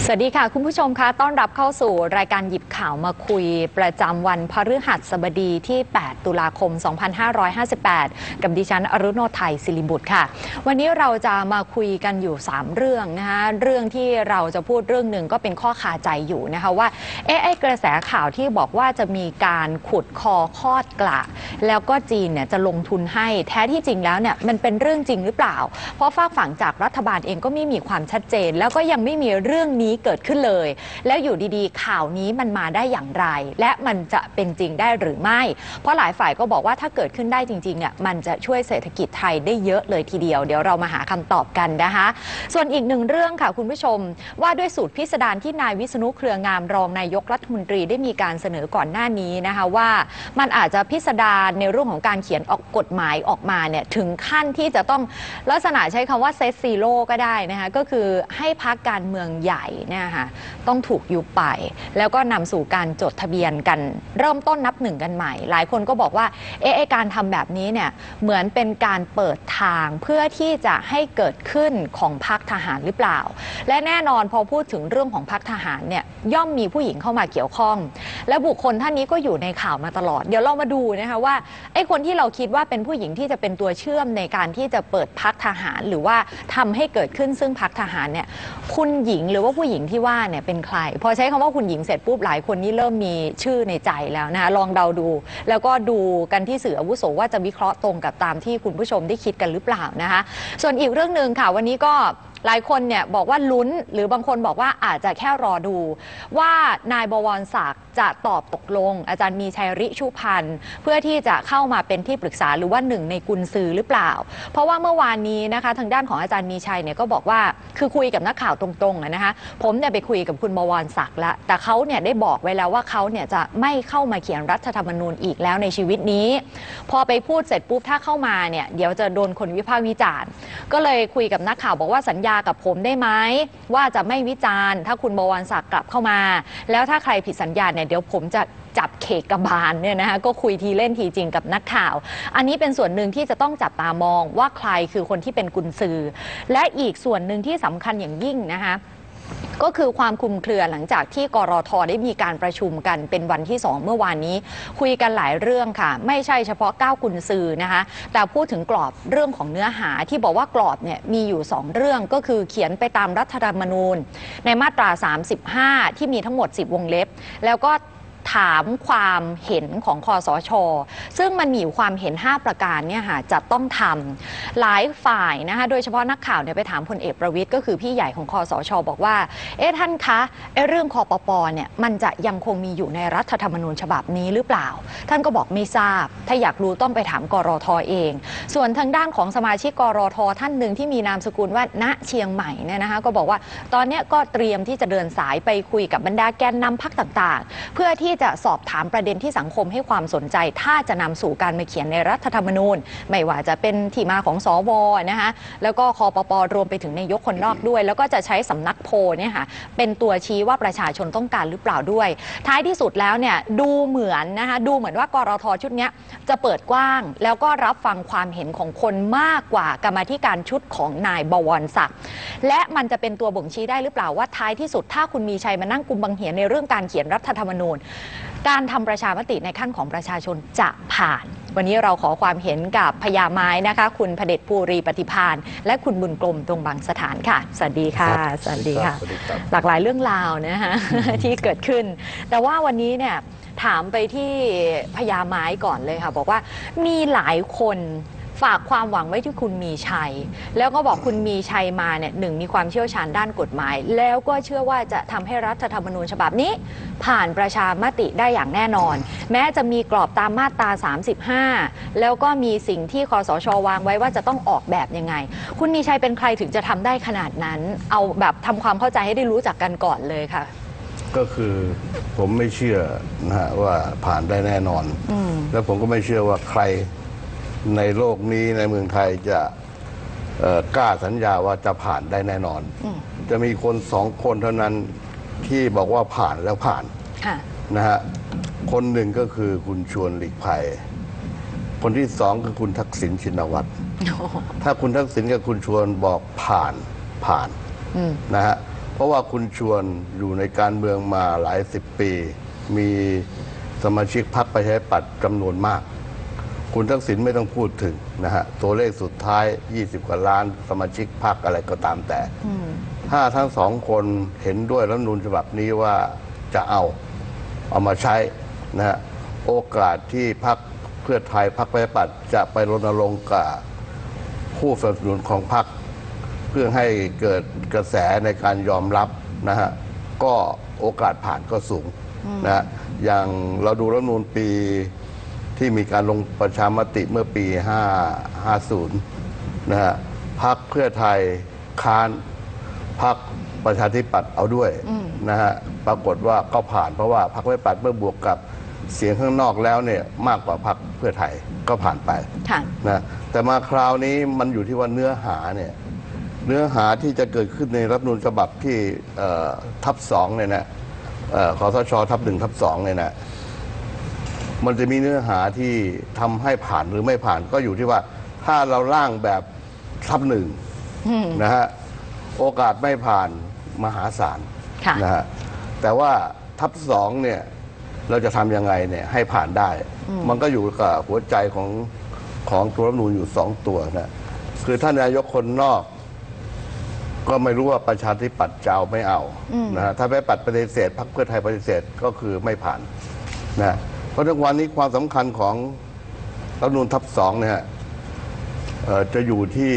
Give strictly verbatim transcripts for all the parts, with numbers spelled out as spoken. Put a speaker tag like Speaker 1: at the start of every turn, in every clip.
Speaker 1: สวัสดีค่ะคุณผู้ชมคะต้อนรับเข้าสู่รายการหยิบข่าวมาคุยประจำวันพฤหัสบดีที่แปดตุลาคมสองพันห้าร้อยห้าสิบแปดกับดิฉันอรุโนไทยศิริบุตรค่ะวันนี้เราจะมาคุยกันอยู่สามเรื่องนะคะเรื่องที่เราจะพูดเรื่องหนึ่งก็เป็นข้อคาใจอยู่นะคะว่าเอ๊ะไอ้กระแสข่าวที่บอกว่าจะมีการขุดคอคลอดกระแล้วก็จีนเนี่ยจะลงทุนให้แท้ที่จริงแล้วเนี่ยมันเป็นเรื่องจริงหรือเปล่าเพราะฝากฝั่งจากรัฐบาลเองก็ไม่มีความชัดเจนแล้วก็ยังไม่มีเรื่องนี้เกิดขึ้นเลยแล้วอยู่ดีๆข่าวนี้มันมาได้อย่างไรและมันจะเป็นจริงได้หรือไม่เพราะหลายฝ่ายก็บอกว่าถ้าเกิดขึ้นได้จริงๆเนี่ยมันจะช่วยเศรษฐกิจไทยได้เยอะเลยทีเดียวเดี๋ยวเรามาหาคำตอบกันนะคะส่วนอีกหนึ่งเรื่องค่ะคุณผู้ชมว่าด้วยสูตรพิสดารที่นายวิษณุเครืองามรองนายกรัฐมนตรีได้มีการเสนอก่อนหน้านี้นะคะว่ามันอาจจะพิสดารในเรื่องของการเขียนออกกฎหมายออกมาเนี่ยถึงขั้นที่จะต้องลักษณะใช้คำว่าเซตซีโร่ก็ได้นะคะก็คือให้พรรคการเมืองใหญ่เนี่ยค่ะต้องถูกยุบไปแล้วก็นำสู่การจดทะเบียนกันเริ่มต้นนับหนึ่งกันใหม่หลายคนก็บอกว่าเอ๊ะการทำแบบนี้เนี่ยเหมือนเป็นการเปิดทางเพื่อที่จะให้เกิดขึ้นของพรรคทหารหรือเปล่าและแน่นอนพอพูดถึงเรื่องของพรรคทหารเนี่ยย่อมมีผู้หญิงเข้ามาเกี่ยวข้องและบุคคลท่านนี้ก็อยู่ในข่าวมาตลอดเดี๋ยวเรามาดูนะคะว่าไอ้คนที่เราคิดว่าเป็นผู้หญิงที่จะเป็นตัวเชื่อมในการที่จะเปิดพรรคทหารหรือว่าทำให้เกิดขึ้นซึ่งพรรคทหารเนี่ยคุณหญิงหรือว่าผู้หญิงที่ว่าเนี่ยเป็นใครพอใช้คำว่าคุณหญิงเสร็จปุ๊บหลายคนนี่เริ่มมีชื่อในใจแล้วนะคะลองเดาดูแล้วก็ดูกันที่สื่ออาวุโสว่าจะวิเคราะห์ตรงกับตามที่คุณผู้ชมได้คิดกันหรือเปล่านะคะส่วนอีกเรื่องหนึ่งค่ะวันนี้ก็หลายคนเนี่ยบอกว่าลุ้นหรือบางคนบอกว่าอาจจะแค่รอดูว่านายบวรศักดิ์จะตอบตกลงอาจารย์มีชัยริชุพันธ์เพื่อที่จะเข้ามาเป็นที่ปรึกษาหรือว่าหนึ่งในกุญซือหรือเปล่าเพราะว่าเมื่อวานนี้นะคะทางด้านของอาจารย์มีชัยเนี่ยก็บอกว่าคือคุยกับนักข่าวตรงๆนะคะผมเนี่ยไปคุยกับคุณบวรศักดิ์แล้วแต่เขาเนี่ยได้บอกไว้แล้วว่าเขาเนี่ยจะไม่เข้ามาเขียนรัฐธรรมนูญอีกแล้วในชีวิตนี้พอไปพูดเสร็จปุ๊บถ้าเข้ามาเนี่ยเดี๋ยวจะโดนคนวิพากษ์วิจารณ์ก็เลยคุยกับนักข่าวบอกว่าสัญญากับผมได้ไหมว่าจะไม่วิจารณ์ถ้าคุณบวรศักดิ์กลับเข้ามาแล้วถ้าใครผิดสัญญาเนี่ยเดี๋ยวผมจะจับเขกกบาลเนี่ยนะคะก็คุยทีเล่นทีจริงกับนักข่าวอันนี้เป็นส่วนหนึ่งที่จะต้องจับตามองว่าใครคือคนที่เป็นกุญซือและอีกส่วนหนึ่งที่สำคัญอย่างยิ่งนะคะก็คือความคลุมเครือหลังจากที่กรท.ได้มีการประชุมกันเป็นวันที่สองเมื่อวานนี้คุยกันหลายเรื่องค่ะไม่ใช่เฉพาะเก้ากุญซือนะคะแต่พูดถึงกรอบเรื่องของเนื้อหาที่บอกว่ากรอบเนี่ยมีอยู่สองเรื่องก็คือเขียนไปตามรัฐธรรมนูญในมาตราสามสิบห้าที่มีทั้งหมดสิบวงเล็บแล้วก็ถามความเห็นของคสช.ซึ่งมันมีความเห็นห้าประการเนี่ยค่ะจะต้องทำหลายฝ่ายนะคะโดยเฉพาะนักข่าวเนี่ยไปถามพลเอกประวิตรก็คือพี่ใหญ่ของคสช.บอกว่าเอ๊ะท่านคะไอ้เรื่องคปป.เนี่ยมันจะยังคงมีอยู่ในรัฐธรรมนูญฉบับนี้หรือเปล่าท่านก็บอกไม่ทราบถ้าอยากรู้ต้องไปถามกรท.เองส่วนทางด้านของสมาชิกกรท.ท่านหนึ่งที่มีนามสกุลว่าณเชียงใหม่เนี่ยนะคะก็บอกว่าตอนนี้ก็เตรียมที่จะเดินสายไปคุยกับบรรดาแกนนำพรรคต่างๆเพื่อที่จะสอบถามประเด็นที่สังคมให้ความสนใจถ้าจะนำสู่การมาเขียนในรัฐธรรมนูญไม่ว่าจะเป็นที่มาของสวนะคะแล้วก็คปป.รวมไปถึงนายกคนนอกด้วยแล้วก็จะใช้สำนักโพลเนี่ยค่ะเป็นตัวชี้ว่าประชาชนต้องการหรือเปล่าด้วยท้ายที่สุดแล้วเนี่ยดูเหมือนนะคะดูเหมือนว่ากรท.ชุดนี้จะเปิดกว้างแล้วก็รับฟังความเห็นของคนมากกว่ากรรมาธิการชุดของนายบวรศักดิ์และมันจะเป็นตัวบ่งชี้ได้หรือเปล่าว่าท้ายที่สุดถ้าคุณมีชัยมานั่งกุมบังเหียนในเรื่องการเขียนรัฐธรรมนูญการทำประชามติในขั้นของประชาชนจะผ่านวันนี้เราขอความเห็นกับพญาไม้นะคะคุณพเดชภูรีปฏิภาณและคุณบุญกลมตรงบางสถานค่ะสวัสดีค่ะสวัสดีค่ะหลากหลายเรื่องราวนะคะที่เกิดขึ้นแต่ว่าวันนี้เนี่ยถามไปที่พญาไม้ก่อนเลยค่ะบอกว่ามีหลายคนฝากความหวังไว้ที่คุณมีชัยแล้วก็บอกคุณมีชัยมาเนี่ยหนึ่งมีความเชี่ยวชาญด้านกฎหมายแล้วก็เชื่อว่าจะทำให้รัฐธรรมนูญฉบับนี้ผ่านประชามติได้อย่างแน่นอนแม้จะมีกรอบตามมาตราสามสิบห้าแล้วก็มีสิ่งที่คสช.วางไว้ว่าจะต้องออกแบบยังไงคุณมีชัยเป็นใครถึงจะทำได้ขนาดนั้นเอาแบบทำความเข้าใจให้ได้รู้จักกันก่อนเลยค่ะ
Speaker 2: ก็คือผมไม่เชื่อนะฮะว่าผ่านได้แน่นอนแล้วผมก็ไม่เชื่อว่าใครในโลกนี้ในเมืองไทยจะกล้าสัญญาว่าจะผ่านได้แน่นอนจะมีคนสองคนเท่านั้นที่บอกว่าผ่านแล้วผ่านนะฮะคนหนึ่งก็คือคุณชวนหลีกภัยคนที่สองคือคุณทักษิณชินวัตรถ้าคุณทักษิณกับคุณชวนบอกผ่านผ่านนะฮะเพราะว่าคุณชวนอยู่ในการเมืองมาหลายสิบปี มีสมาชิกพรรคประชาธิปัตย์จำนวนมากคุณทักษิณไม่ต้องพูดถึงนะฮะตัวเลขสุดท้ายยี่สิบกว่าล้านสมาชิกพรรคอะไรก็ตามแต่ถ้าทั้งสองคนเห็นด้วยรัฐธรรมนูญฉบับนี้ว่าจะเอาเอามาใช้นะฮะโอกาสที่พรรคเพื่อไทยพรรคประชาธิปัตย์จะไปรณรงค์กับผู้สนับสนุนของพรรคเพื่อให้เกิดกระแสในการยอมรับนะฮะก็โอกาสผ่านก็สูงนะฮะอย่างเราดูรัฐธรรมนูญปีที่มีการลงประชามติเมื่อปีห้า ห้าศูนย์นะฮะพรรคเพื่อไทยค้านพรรคประชาธิปัตย์เอาด้วยนะฮะปรากฏว่าก็ผ่านเพราะว่าพรรคประชาธิปัตย์เมื่อบวกกับเสียงข้างนอกแล้วเนี่ยมากกว่าพรรคเพื่อไทยก็ผ่านไปนะแต่มาคราวนี้มันอยู่ที่ว่าเนื้อหาเนี่ยเนื้อหาที่จะเกิดขึ้นในรัฐธรรมนูญฉบับที่ทับสองเนี่ยนะคสชทับหนึ่งทับสองเนี่ยนะมันจะมีเนื้อหาที่ทำให้ผ่านหรือไม่ผ่านก็อยู่ที่ว่าถ้าเราร่างแบบทับหนึ่งนะฮะโอกาสไม่ผ่านมหาศาลนะฮะแต่ว่าทับสองเนี่ยเราจะทำยังไงเนี่ยให้ผ่านได้มันก็อยู่กับหัวใจของของตัวรัฐธรรมนูญอยู่สองตัวนะคือท่านนายกคนนอกก็ไม่รู้ว่าประชาธิปัตย์จะเอาไม่เอานะฮะถ้าประชาธิปัตย์ปฏิเสธพรรคเพื่อไทยปฏิเสธก็คือไม่ผ่านนะเพราะทุกวันนี้ความสำคัญของรัฐธรรมนูญทับสองเนี่ยจะอยู่ที่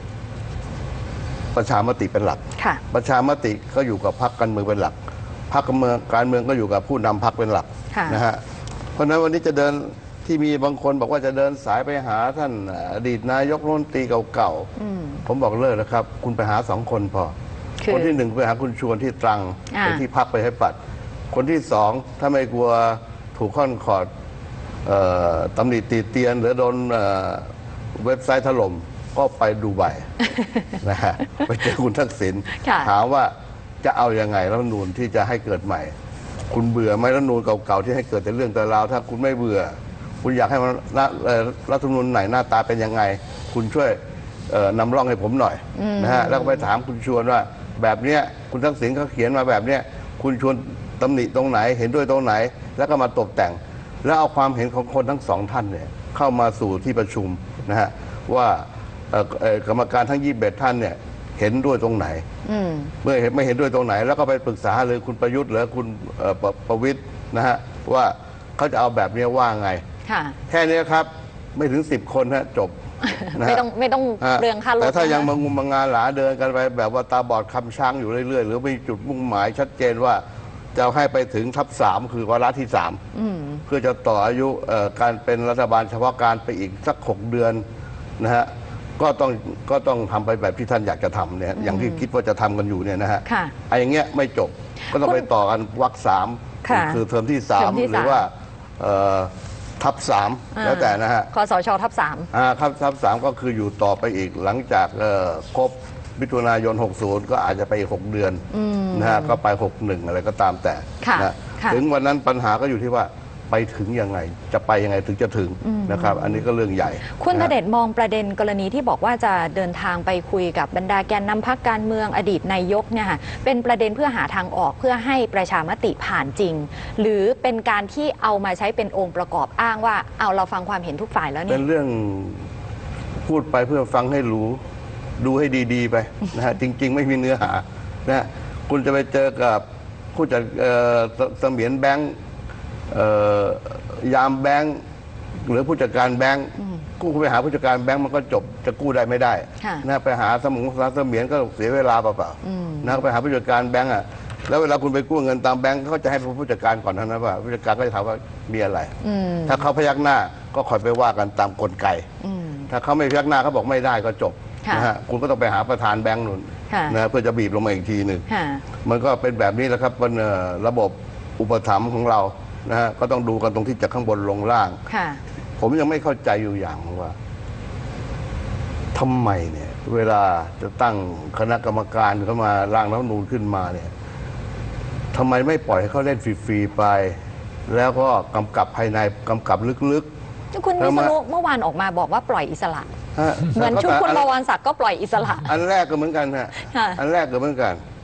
Speaker 2: ประชามติเป็นหลักประชามติก็อยู่กับพรรคการเมืองเป็นหลักพรรคการเมืองการเมืองก็อยู่กับผู้นำพรรคเป็นหลักนะฮะเพราะฉะนั้นวันนี้จะเดินที่มีบางคนบอกว่าจะเดินสายไปหาท่านอดีตนายกรัฐมนตรีเก่าๆผมบอกเลิกนะครับคุณไปหาสองคนพอคนที่หนึ่งไปหาคุณชวนที่ตรังเป็นที่พักไปให้ปัดคนที่สองถ้าไม่กลัวถูกข้อนขอดตำหนิตีเตียนหรือโดนเว็บไซต์ถล่มก็ไปดูไบนะฮะไปเจอคุณทักษิณถามว่าจะเอายังไงรัฐธรรมนูญที่จะให้เกิดใหม่คุณเบื่อไหมรัฐธรรมนูญเก่าๆที่ให้เกิดแต่เรื่องแต่ราวถ้าคุณไม่เบื่อคุณอยากให้มันรัฐธรรมนูญไหนหน้าตาเป็นยังไงคุณช่วยนำร่องให้ผมหน่อยนะฮะแล้วก็ไปถามคุณชวนว่าแบบเนี้ยคุณทักษิณเขาเขียนมาแบบเนี้ยคุณชวนตำหนิตรงไหนเห็นด้วยตรงไหนแล้วก็มาตกแต่งแล้วเอาความเห็นของคนทั้งสองท่านเนี่ยเข้ามาสู่ที่ประชุมนะฮะว่ากรรมการทั้งยี่สิบเอ็ดท่านเนี่ยเห็นด้วยตรงไหนเมื่อไม่เห็นด้วยตรงไหนแล้วก็ไปปรึกษาเลยคุณประยุทธ์หรือคุณประวิตรนะฮะว่าเขาจะเอาแบบนี้ว่าไงแค่นี้ครับไม่ถึงสิบคนฮะจบ
Speaker 1: ไม่ต้องไม่ต้องเรื่องค่ารถ
Speaker 2: แต่ถ้ายังมางุมมางานหลาเดินกันไปแบบว่าตาบอดคำช้างอยู่เรื่อยๆหรือมีจุดมุ่งหมายชัดเจนว่าจะให้ไปถึงทับสามคือวาระที่สามเพื่อจะต่ออายุการเป็นรัฐบาลเฉพาะการไปอีกสักหกเดือนนะฮะก็ต้องก็ต้องทำไปแบบที่ท่านอยากจะทำเนี่ยอย่างที่คิดว่าจะทำกันอยู่เนี่ยนะฮะไอ้อย่างเงี้ยไม่จบก็ต้องไปต่อกันวรรคสามคือเทอมที่สามหรือว่าทับสามแล้วแต่นะฮะ
Speaker 1: คสชทับสาม
Speaker 2: อ่าครับทับสามก็คืออยู่ต่อไปอีกหลังจากครบมิถุนายนหกสิบก็อาจจะไปหกเดือนนะฮะก็ไปหกหนึ่งอะไรก็ตามแต่นะถึงวันนั้นปัญหาก็อยู่ที่ว่าไปถึงยังไงจะไปยังไงถึงจะถึงนะครับอันนี้ก็เรื่องใหญ่
Speaker 1: คุณพเดชมองประเด็นกรณีที่บอกว่าจะเดินทางไปคุยกับบรรดาแกนนำพรรคการเมืองอดีตนายกเนี่ยค่ะเป็นประเด็นเพื่อหาทางออกเพื่อให้ประชามติผ่านจริงหรือเป็นการที่เอามาใช้เป็นองค์ประกอบอ้างว่าเอาเราฟังความเห็นทุกฝ่ายแล้วเนี่ย
Speaker 2: เป็นเรื่องพูดไปเพื่อฟังให้รู้ดูให้ดีๆไปนะฮะจริงๆไม่มีเนื้อหานะฮะคุณจะไปเจอกับผู้จัดเสมียนแบงค์ยามแบงค์หรือผู้จัดการแบงค์กู้ไปหาผู้จัดการแบงค์มันก็จบจะกู้ได้ไม่ได้นะไปหาสมุนสารเสมียนก็เสียเวลาเปล่าๆนะไปหาผู้จัดการแบงค์อ่ะแล้วเวลาคุณไปกู้เงินตามแบงค์เขาจะให้ผู้จัดการก่อนนะว่าผู้จัดการก็จะถามว่ามีอะไรถ้าเขาพยักหน้าก็คอยไปว่ากันตามกลไกถ้าเขาไม่พยักหน้าเขาบอกไม่ได้ก็จบนะฮะคุณก็ต้องไปหาประธานแบงค์นู่นนะเพื่อจะบีบลงมาอีกทีหนึ่งมันก็เป็นแบบนี้แหละครับเป็นระบบอุปถัมภ์ของเรานะฮะก็ต้องดูกันตรงที่จากข้างบนลงล่างผมยังไม่เข้าใจอยู่อย่างว่าทำไมเนี่ยเวลาจะตั้งคณะกรรมการเข้ามาร่างรัฐธรรมนูญขึ้นมาเนี่ยทำไมไม่ปล่อยให้เขาเล่นฟรีๆไปแล้วก็กำกับภายในกำกับลึก
Speaker 1: ๆคุณวิษณุเมื่อวานออกมาบอกว่าปล่อยอิสระเหมือนชุดคุณบวรศักดิ์ก็ปล่อยอิสระ
Speaker 2: อันแรกก็เหมือนกันฮะอันแรกก็เหมือนกัน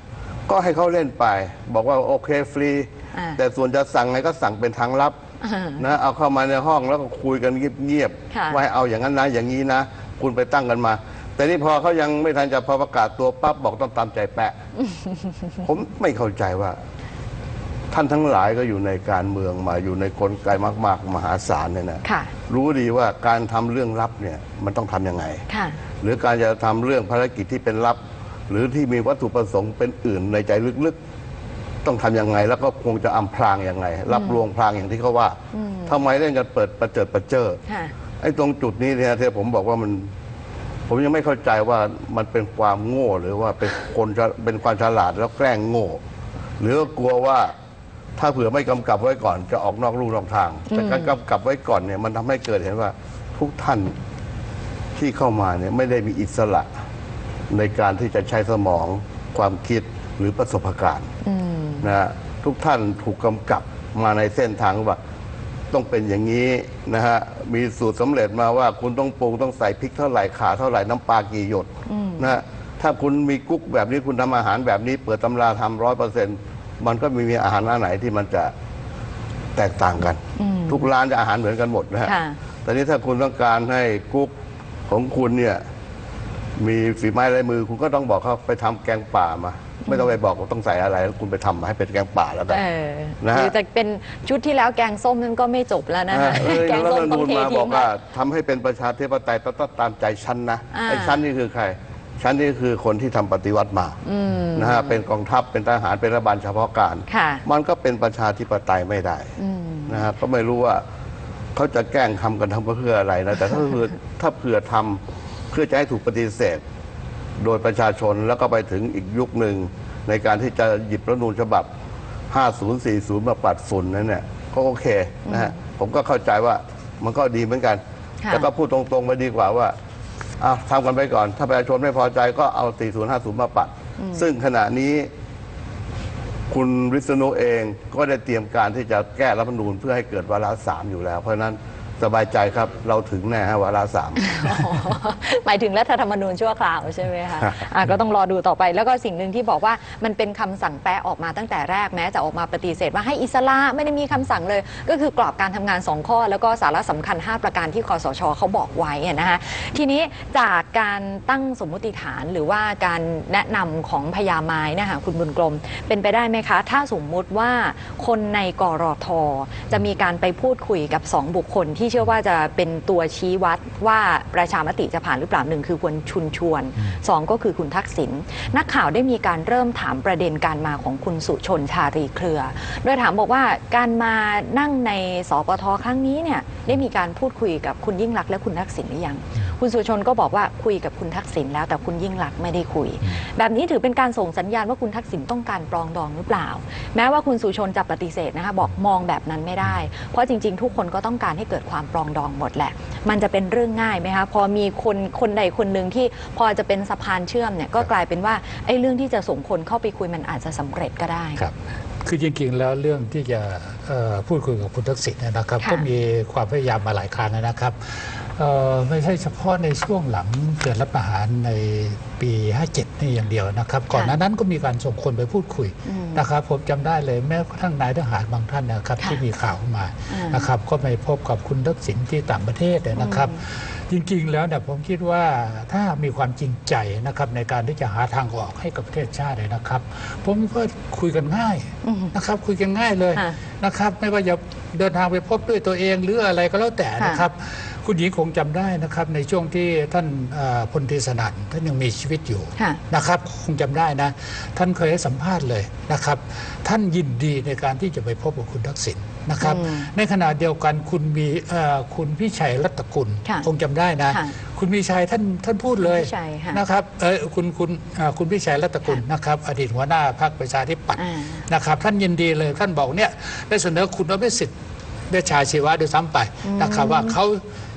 Speaker 2: ก็ให้เขาเล่นไป บอกว่าโอเคฟรี
Speaker 1: อ่า
Speaker 2: แต่ส่วนจะสั่งไงก็สั่งเป็นทางลับ
Speaker 1: อ่า
Speaker 2: นะเอาเข้ามาในห้องแล้วก็คุยกันเงียบ
Speaker 1: ค่ะ
Speaker 2: ๆว่าให้เอาอย่างนั้นนะอย่างนี้นะ คุณไปตั้งกันมา แต่นี่พอเขายังไม่ทันจะพอประกาศตัวปั๊บบอกต้องตามใจแปะ ผมไม่เข้าใจว่า ท่านทั้งหลายก็อยู่ในการเมืองมาอยู่ในกลไกมากๆมหาศาลเนี่ยนะ
Speaker 1: ค่ะ
Speaker 2: รู้ดีว่าการทำเรื่องลับเนี่ยมันต้องทำยังไง
Speaker 1: ค่ะ
Speaker 2: หรือการจะทำเรื่องภารกิจที่เป็นลับ หรือที่มีวัตถุประสงค์เป็นอื่นในใจลึกๆ ต้องทำยังไง แล้วก็คงจะอำพรางยังไง รับลวงพรางอย่างที่เขาว่าทำไมเล่นกันเปิดประเจิดประเจิด
Speaker 1: ค่ะ
Speaker 2: ไอ้ตรงจุดนี้เนี่ยที่ผมบอกว่ามัน ผมยังไม่เข้าใจว่ามันเป็นความโง่หรือว่าเป็นคนจะเป็นความฉลาดแล้วแกล้งโง่ หรือว่ากลัวว่าถ้าเผื่อไม่กำกับไว้ก่อนจะออกนอกลู่นอกทาง แต่การกำกับไว้ก่อนเนี่ยมันทำให้เกิดเห็นว่าทุกท่านที่เข้ามาเนี่ยไม่ได้มีอิสระในการที่จะใช้สมองความคิดหรือประสบการณ์นะฮะทุกท่านถูกกำกับมาในเส้นทางว่าต้องเป็นอย่างนี้นะฮะมีสูตรสำเร็จมาว่าคุณต้องปรุงต้องใส่พริกเท่าไหร่ข่าเท่าไหร่น้ำปลากี่หยดนะฮะถ้าคุณมีกุ๊กแบบนี้คุณทำอาหารแบบนี้เปิดตำราทำร้อยเปอร์เซ็นต์มันก็ไมมีอาหารอันไหนที่มันจะแตกต่างกัน ทุกร้านจะอาหารเหมือนกันหมดนะฮะ
Speaker 1: ค่ะ
Speaker 2: แต่นี้ถ้าคุณต้องการให้กุ๊กของคุณเนี่ยมีฝีไม้ลายมือ คุณก็ต้องบอกเขาไปทำแกงป่ามา ไม่ต้องไปบอกว่าต้องใส่อะไรแล้วคุณไปทำมาให้เป็นแกงป่าแล้วกัน
Speaker 1: เออ
Speaker 2: นะฮะ
Speaker 1: หรือจะเป็นชุดที่แล้วแกงส้มนั่นก็ไม่จบแล้วนะ
Speaker 2: อ่า
Speaker 1: คะ
Speaker 2: เอ้ย
Speaker 1: แกง
Speaker 2: แล้ว
Speaker 1: ส้ม
Speaker 2: รัฐธรรม
Speaker 1: ต้อง
Speaker 2: นูญ
Speaker 1: เท
Speaker 2: มาบ
Speaker 1: ทิ้
Speaker 2: อก
Speaker 1: ง
Speaker 2: ว่า
Speaker 1: แล้ว
Speaker 2: ทำให้เป็นประชาธิปไตยต้องตามใจชั้นนะ
Speaker 1: อ่า
Speaker 2: ไอ้ชั้นนี่คือใคร ชั้นนี่คือคนที่ทำปฏิวัติมานะฮะเป็นกองทัพเป็นทหารเป็นรัฐบาลเฉพาะการ
Speaker 1: ค่ะ
Speaker 2: มันก็เป็นประชาธิปไตยไม่ได้นะฮะก็ไม่รู้ว่าเขาจะแกล้งทำกันทำเพื่ออะไรนะแต่ถ้าเผื่อถ้าเผื่อทำเพื่อจะให้ถูกปฏิเสธ โดยประชาชนแล้วก็ไปถึงอีกยุคหนึ่งในการที่จะหยิบรัฐธรรมนูญฉบับ ห้าศูนย์ สี่ศูนย์ มาปัดฝุ่นนั้นเนี่ยก็โอเคนะฮะผมก็เข้าใจว่ามันก็ดีเหมือนกัน
Speaker 1: ค่ะ
Speaker 2: แต่ก็พูดตรงๆไปดีกว่าว่าอ่ะทำกันไปก่อน ถ้าประชาชนไม่พอใจก็เอา สี่ศูนย์ ห้าศูนย์ มาปัด ซึ่งขณะนี้คุณวิษณุเองก็ได้เตรียมการที่จะแก้รัฐธรรมนูญเพื่อให้เกิดวาระสามอยู่แล้ว เพราะฉะนั้นสบายใจครับเราถึงแน่ฮะวาระสาม
Speaker 1: อ๋อหมายถึงรัฐธรรมนูญชั่วคราวใช่ไหมคะอ่ะก็ต้องรอดูต่อไปแล้วก็สิ่งหนึ่งที่บอกว่ามันเป็นคำสั่งแปะออกมาตั้งแต่แรกแม้จะออกมาปฏิเสธว่าให้อิสระไม่ได้มีคำสั่งเลย ก็คือกรอบการทำงานสองข้อ แล้วก็สาระสำคัญห้าประการที่คสชเขาบอกไว้อะนะคะทีนี้จากการตั้งสมมุติฐานหรือว่าการแนะนำของพญาไม้นะคะคุณบุญกลมเป็นไปได้ไหมคะ ถ้าสมมุติว่าคนในกรทจะมีการไปพูดคุยกับสองบุคคลที่เชื่อว่าจะเป็นตัวชี้วัดว่าประชามติจะผ่านหรือเปล่าหนึ่งคือคุณชุนชวนสองก็คือคุณทักษิณนักข่าวได้มีการเริ่มถามประเด็นการมาของคุณสุชนชารีเครือ โดยถามบอกว่าการมานั่งในสปทครั้งนี้เนี่ยได้มีการพูดคุยกับคุณยิ่งลักษณ์และคุณทักษิณหรือยังคุณสุชนก็บอกว่าคุยกับคุณทักษิณแล้วแต่คุณยิ่งลักษณ์ไม่ได้คุย แบบนี้ถือเป็นการส่งสัญญาณว่าคุณทักษิณต้องการปรองดองหรือเปล่า แม้ว่าคุณสุชนจะปฏิเสธนะคะบอกมองแบบนั้นไม่ได้ เพราะจริงๆ ทุกคนก็ต้องการให้เกิดความปรองดองหมดแหละ มันจะเป็นเรื่องง่ายไหมคะพอมีคนคนใดคนหนึ่งที่พอจะเป็นสะพานเชื่อมเนี่ยก็กลายเป็นว่าไอ้เรื่องที่จะส่งคนเข้าไปคุยมันอาจจะสำเร็จก็ได้
Speaker 3: ครับคือจริงๆแล้วเรื่องที่จะเอ่อพูดคุยกับคุณทักษิณนะครับ
Speaker 1: ค่ะ
Speaker 3: ก็มีความพยายามมาหลายครั้งนะครับเอ่อไม่ใช่เฉพาะในช่วงหลังเกิดรัฐประหารในปีห้าเจ็ดนี่อย่างเดียวนะครับก่อนหน้านั้นก็มีการส่งคนไปพูดคุยนะครับผมจำได้เลยแม้กระทั่งนายทหารบางท่านนะครับ
Speaker 1: ค่ะ
Speaker 3: ที่มีข่าวมา
Speaker 1: อ่าน
Speaker 3: นะครับก็ไปพบกับคุณทักษิณที่ต่างประเทศนะครับ จริงๆ แล้วเนี่ยผมคิดว่าถ้ามีความจริงใจนะครับในการที่จะหาทางออกให้กับประเทศชาติเลยนะครับ ผมก็คุยกันง่ายนะครับคุยกันง่ายเลย
Speaker 1: ค่ะ
Speaker 3: นะครับ ไม่ว่าจะเดินทางไปพบด้วยตัวเองหรืออะไรก็แล้วแต่นะครับ คุณหญิงคงจำได้นะครับในช่วงที่ท่านเอ่อพลตรีสนั่นท่านยังมีชีวิตอยู่
Speaker 1: ค่ะ
Speaker 3: นะครับคงจำได้นะท่านเคยให้สัมภาษณ์เลยนะครับ ท่านยินดีในการที่จะไปพบกับคุณทักษิณนะครับ
Speaker 1: อืม
Speaker 3: ในขณะเดียวกันคุณมีเอ่อคุณพิชัยรัตนกุล
Speaker 1: ค่ะ
Speaker 3: คงจำได้นะ
Speaker 1: ค่ะ
Speaker 3: คุณพิชัยท่านท่านพูดเลย
Speaker 1: คุณพิชัยค่ะ
Speaker 3: นะครับเออคุณคุณอ่าคุณพิชัยรัตนกุลนะครับอดีตหัวหน้าพรรคประชาธิปัตย์
Speaker 1: อ่า
Speaker 3: นะครับท่านยินดีเลยท่านบอกเนี่ยได้เสนอคุณอภิสิทธิ์เวชชาชีวะด้วยซ้ำไปนะครับว่าเขา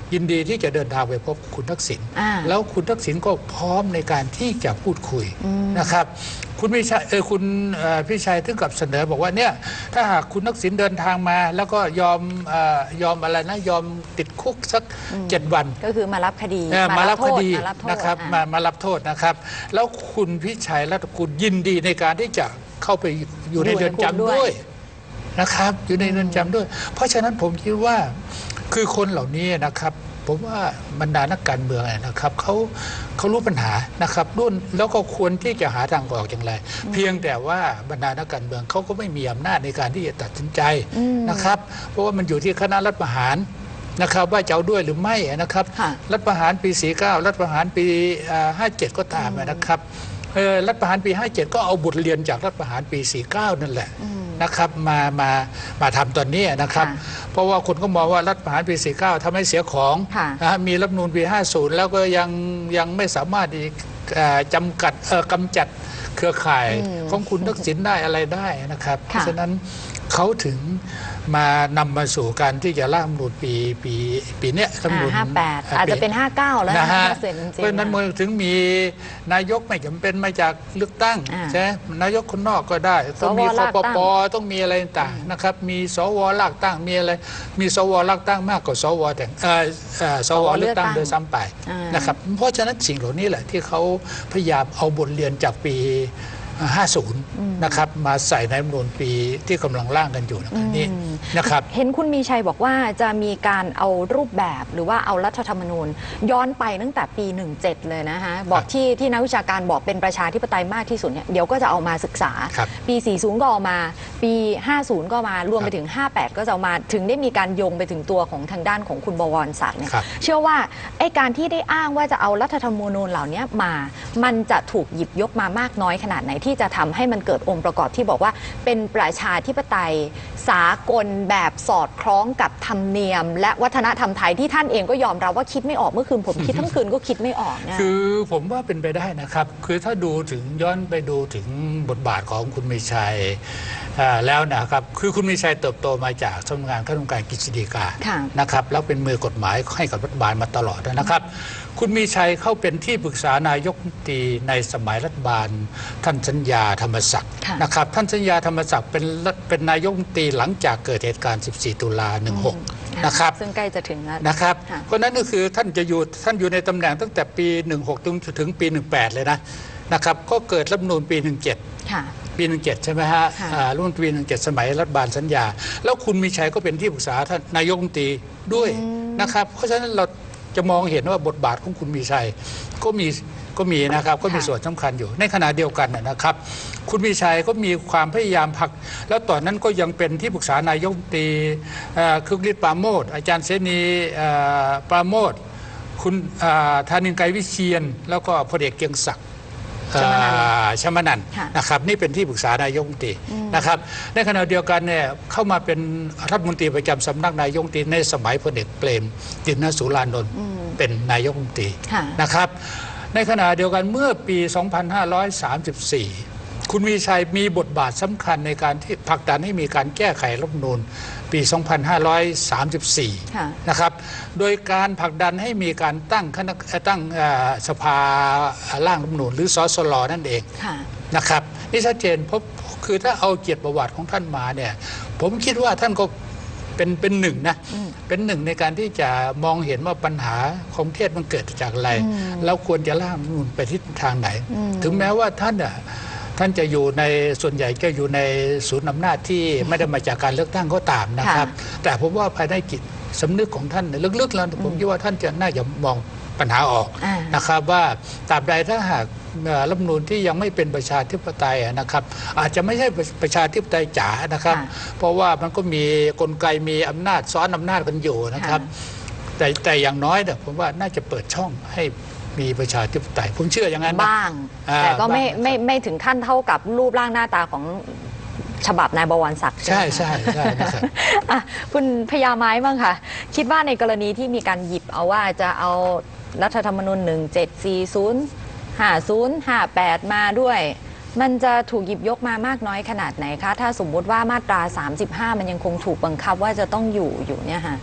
Speaker 3: ยินดีที่จะเดินทางไปพบคุณทักษิณ
Speaker 1: อ่า
Speaker 3: แล้วคุณทักษิณก็พร้อมในการที่จะพูดคุยนะครับ คุณพิชัยเออคุณเอ่อพี่ชัยถึงกับเสนอบอกว่าเนี่ยถ้าหากคุณทักษิณเดินทางมา แล้วก็ยอมเอ่อยอมอะไรนะยอมติดคุกสักเจ็ดวัน
Speaker 1: ก็คือมารับคดี
Speaker 3: เอ่อมารับคดี
Speaker 1: มารับโทษ
Speaker 3: นะครับ
Speaker 1: อ่า
Speaker 3: มามารับโทษนะครับ แล้วคุณพิชัยรัตนกุลยินดีในการที่จะเข้าไปอยู่ใน
Speaker 1: อยู่ใน
Speaker 3: เรือนจำ
Speaker 1: คุกด้วย
Speaker 3: ด้วยนะครับ อยู่ในเรือนจำด้วย เพราะฉะนั้นผมคิดว่าคือคนเหล่านี้นะครับ ผมว่าบรรดานักการเมืองนะครับเขาเขารู้ปัญหานะครับรุ่นแล้วก็ควรที่จะหาทางออกอย่างไร เพียงแต่ว่าบรรดานักการเมืองเขาก็ไม่มีอำนาจในการที่จะตัดสินใจนะครับ เพราะว่ามันอยู่ที่คณะรัฐประหารนะครับ ว่าจะเอาด้วยหรือไม่นะครับ
Speaker 1: ค่ะ
Speaker 3: รัฐประหารปี สี่สิบเก้า รัฐประหารปีห้าสิบเจ็ด ก็ตามนะครับเอ่อรัฐประหารปี ห้าสิบเจ็ด ก็เอาบทเรียนจากรัฐประหารปี สี่สิบเก้า นั่นแหละนะครับมามามาทำตอนนี้นะครับ
Speaker 1: ค่ะ
Speaker 3: เพราะว่าคนก็มองว่ารัฐประหารปี สี่สิบเก้า ทำให้เสียของ
Speaker 1: ค่ะ
Speaker 3: นะฮะมีรัฐธรรมนูญปี ห้าสิบ แล้วก็ยังยังไม่สามารถที่เอ่อจำกัดเอ่อกำจัดเครือข่ายของคุณทักษิณได้อะไรได้นะครับ เพราะฉะนั้นเขาถึงมานำมาสู่การที่จะร่างรัฐธรรมนูญปีปีปีเนี้ยรัฐธรรมนูญ
Speaker 1: ห้าแปดอาจจะเป็นห้าเก้าแล้ว
Speaker 3: นะ
Speaker 1: นะ
Speaker 3: ฮะ
Speaker 1: ถ้าเสร็จจริงๆ
Speaker 3: เพราะฉะนั้นมันถึงมีนายกไม่จำเป็นมาจากเลือกตั้ง
Speaker 1: อ่า
Speaker 3: ใช่ไหมนายกคนนอกก็ได้ต้องมี
Speaker 1: สว
Speaker 3: ค
Speaker 1: ลาก
Speaker 3: ป
Speaker 1: ตั้ง
Speaker 3: ปต้องมีอะไรต่างๆนะครับมีสวลากตั้งมีอะไรมีสวลากตั้งมากกว่าสวแต่งเอ่อเอ่อสวเลือกตั้งโดยซ้ำไป
Speaker 1: อ่าน
Speaker 3: นะครับเพราะฉะนั้นสิ่งเหล่านี้แหละที่เขาพยายามเอาบทเรียนจากปี ห้าสิบ นะครับมาใส่ในรัฐธรรมนูญปีที่กำลังร่างกันอยู่ในนี้นะครับ
Speaker 1: เห็นคุณมีชัยบอกว่าจะมีการเอารูปแบบหรือว่าเอารัฐธรรมนูญ ย้อนไปตั้งแต่ปี หนึ่งเจ็ด เลยนะฮะบอกที่ที่นักวิชาการบอกเป็นประชาธิปไตยมากที่สุดเนี่ยเดี๋ยวก็จะเอามาศึกษา
Speaker 3: ครับ
Speaker 1: ปี สี่สิบ ก็เอามา ปี ห้าสิบ ก็มารวมไปถึง ห้าแปด ก็จะเอามาถึงได้มีการโยงไปถึงตัวของทางด้านของคุณบวรศักดิ์เนี่ย
Speaker 3: ครับ
Speaker 1: เชื่อว่าไอ้การที่ได้อ้างว่าจะเอารัฐธรรมนูญเหล่านี้มา มันจะถูกหยิบยกมามากน้อยขนาดไหนที่จะทำให้มันเกิดองค์ประกอบที่บอกว่าเป็นประชาธิปไตยสากลแบบสอดคล้องกับธรรมเนียม และวัฒนธรรมไทยที่ท่านเองก็ยอมรับว่าคิดไม่ออกเมื่อคืนผมคิดทั้งคืนก็คิดไม่ออกเนี่ย
Speaker 3: คือผมว่าเป็นไปได้นะครับ คือถ้าดูถึงย้อนไปดูถึงบทบาทของคุณมีชัยอ่าแล้วนะครับ คือคุณมีชัยเติบโตมาจากสำนักงานข้าราชการกฤษฎีกา
Speaker 1: ค่ะ
Speaker 3: นะครับ แล้วเป็นมือกฎหมายให้กับรัฐบาลมาตลอดนะครับ คุณมีชัยเข้าเป็นที่ปรึกษานายกรัฐมนตรีในสมัยรัฐบาลท่านสัญญาธรรมศักดิ์
Speaker 1: ค่ะ
Speaker 3: นะครับ ท่านสัญญาธรรมศักดิ์เป็นรัฐเป็นนายกรัฐมนตรีหลังจากเกิดเหตุการณ์ สิบสี่ ตุลา หนึ่งหก นะครับ
Speaker 1: ซึ่งใกล้จะถึงแล้ว
Speaker 3: นะครับ
Speaker 1: ค่ะ
Speaker 3: เพราะนั้นก็คือท่านจะอยู่ท่านอยู่ในตำแหน่งตั้งแต่ปี หนึ่งหก จนถึงปี หนึ่งแปด เลยนะนะครับก็เกิดรัฐธรรมนูญปี หนึ่งเจ็ด
Speaker 1: ค่ะ
Speaker 3: ปี หนึ่งเจ็ด ใช่ไหมฮะ
Speaker 1: ค่ะ
Speaker 3: อ่ารุ่นปี หนึ่งเจ็ด สมัยรัฐบาลสัญญา แล้วคุณมีชัยก็เป็นที่ปรึกษาท่านนายกรัฐมนตรีด้วยนะครับเพราะฉะนั้นเราจะมองเห็นว่าบทบาทของคุณมีชัยก็มีก็มีนะครับก็มีส่วนสำคัญอยู่ในขณะเดียวกันนะครับ คุณมีชัยก็มีความพยายามผลัก แล้วตอนนั้นก็ยังเป็นที่ปรึกษานายกรัฐมนตรีเอ่อคึกฤทธิ์ปราโมชอาจารย์เสนีเอ่อปราโมชคุณอ่าธานินทร์ไกรวิเชียนแล้วก็พลเอกเกรียงศักดิ์
Speaker 1: ชมนันท์
Speaker 3: อ่าชมนันท์
Speaker 1: ค่ะ
Speaker 3: นะครับนี่เป็นที่ปรึกษานายกรัฐมนตรีนะครับในขณะเดียวกันเนี่ยเข้ามาเป็นรัฐมนตรีประจำสำนักนายกรัฐมนตรีในสมัยพลเอกเปรมติณสุรานนท์เป็นนายกรัฐมนตรี
Speaker 1: ค่ะ
Speaker 3: นะครับในขณะเดียวกันเมื่อปี สองพันห้าร้อยสามสิบสี่ คุณมีชัยมีบทบาทสำคัญในการที่ผลักดันให้มีการแก้ไขรัฐธรรมนูญปี สองพันห้าร้อยสามสิบสี่
Speaker 1: ค่ะ
Speaker 3: นะครับโดยการผลักดันให้มีการตั้งคณะตั้งเอ่อสภาร่างรัฐธรรมนูญหรือสสลนั่นเอง
Speaker 1: ค่ะ
Speaker 3: นะครับนี่ชัดเจนเพราะคือถ้าเอาเกียรติประวัติของท่านมาเนี่ยผมคิดว่าท่านก็เป็นเป็นหนึ่งนะเป็นหนึ่งในการที่จะมองเห็นว่าปัญหาของประเทศมันเกิดจากอะไร แล้วควรจะร่างรัฐธรรมนูญไปทิศทางไหน ถึงแม้ว่าท่านอ่ะท่านจะอยู่ในส่วนใหญ่จะอยู่ในศูนย์อำนาจที่ไม่ได้มาจากการเลือกตั้งก็ตามนะครับ แต่ผมว่าภายในจิตสำนึกของท่านเนี่ยลึกๆแล้วผมคิดว่าท่านจะน่าจะมองปัญหาออก
Speaker 1: อ่า
Speaker 3: นะครับว่าตราบใดถ้าหากเอ่อรัฐธรรมนูญที่ยังไม่เป็นประชาธิปไตยอะนะครับ อาจจะไม่ใช่ประชาธิปไตยจ๋านะครับ
Speaker 1: ค่ะ
Speaker 3: เพราะว่ามันก็มีกลไกมีอำนาจซ้อนอำนาจกันอยู่นะครับ แต่แต่อย่างน้อยเนี่ยผมว่าน่าจะเปิดช่องให้มีประชาธิปไตยผมเชื่ออย่างนั้นนะ
Speaker 1: บ้าง
Speaker 3: อ่า
Speaker 1: แต่ก็ไม่
Speaker 3: บ้างนะครับ
Speaker 1: ไม่ไม่ถึงขั้นเท่ากับรูปร่างหน้าตาของฉบับนายบวรศักดิ์ใช่
Speaker 3: ใช่
Speaker 1: ไหมคะ
Speaker 3: ใช่ใช่นะครับ
Speaker 1: อ่ะคุณพญาไม้บ้างค่ะ คิดว่าในกรณีที่มีการหยิบเอาว่าจะเอารัฐธรรมนูญหนึ่งเจ็ดสี่ศูนย์ห้าศูนย์ห้าแปดมาด้วย มันจะถูกหยิบยกมามากน้อยขนาดไหนคะ ถ้าสมมุติว่ามาตรา สามสิบห้า มันยังคงถูกบังคับว่าจะต้องอยู่อยู่เนี่ยค่ะ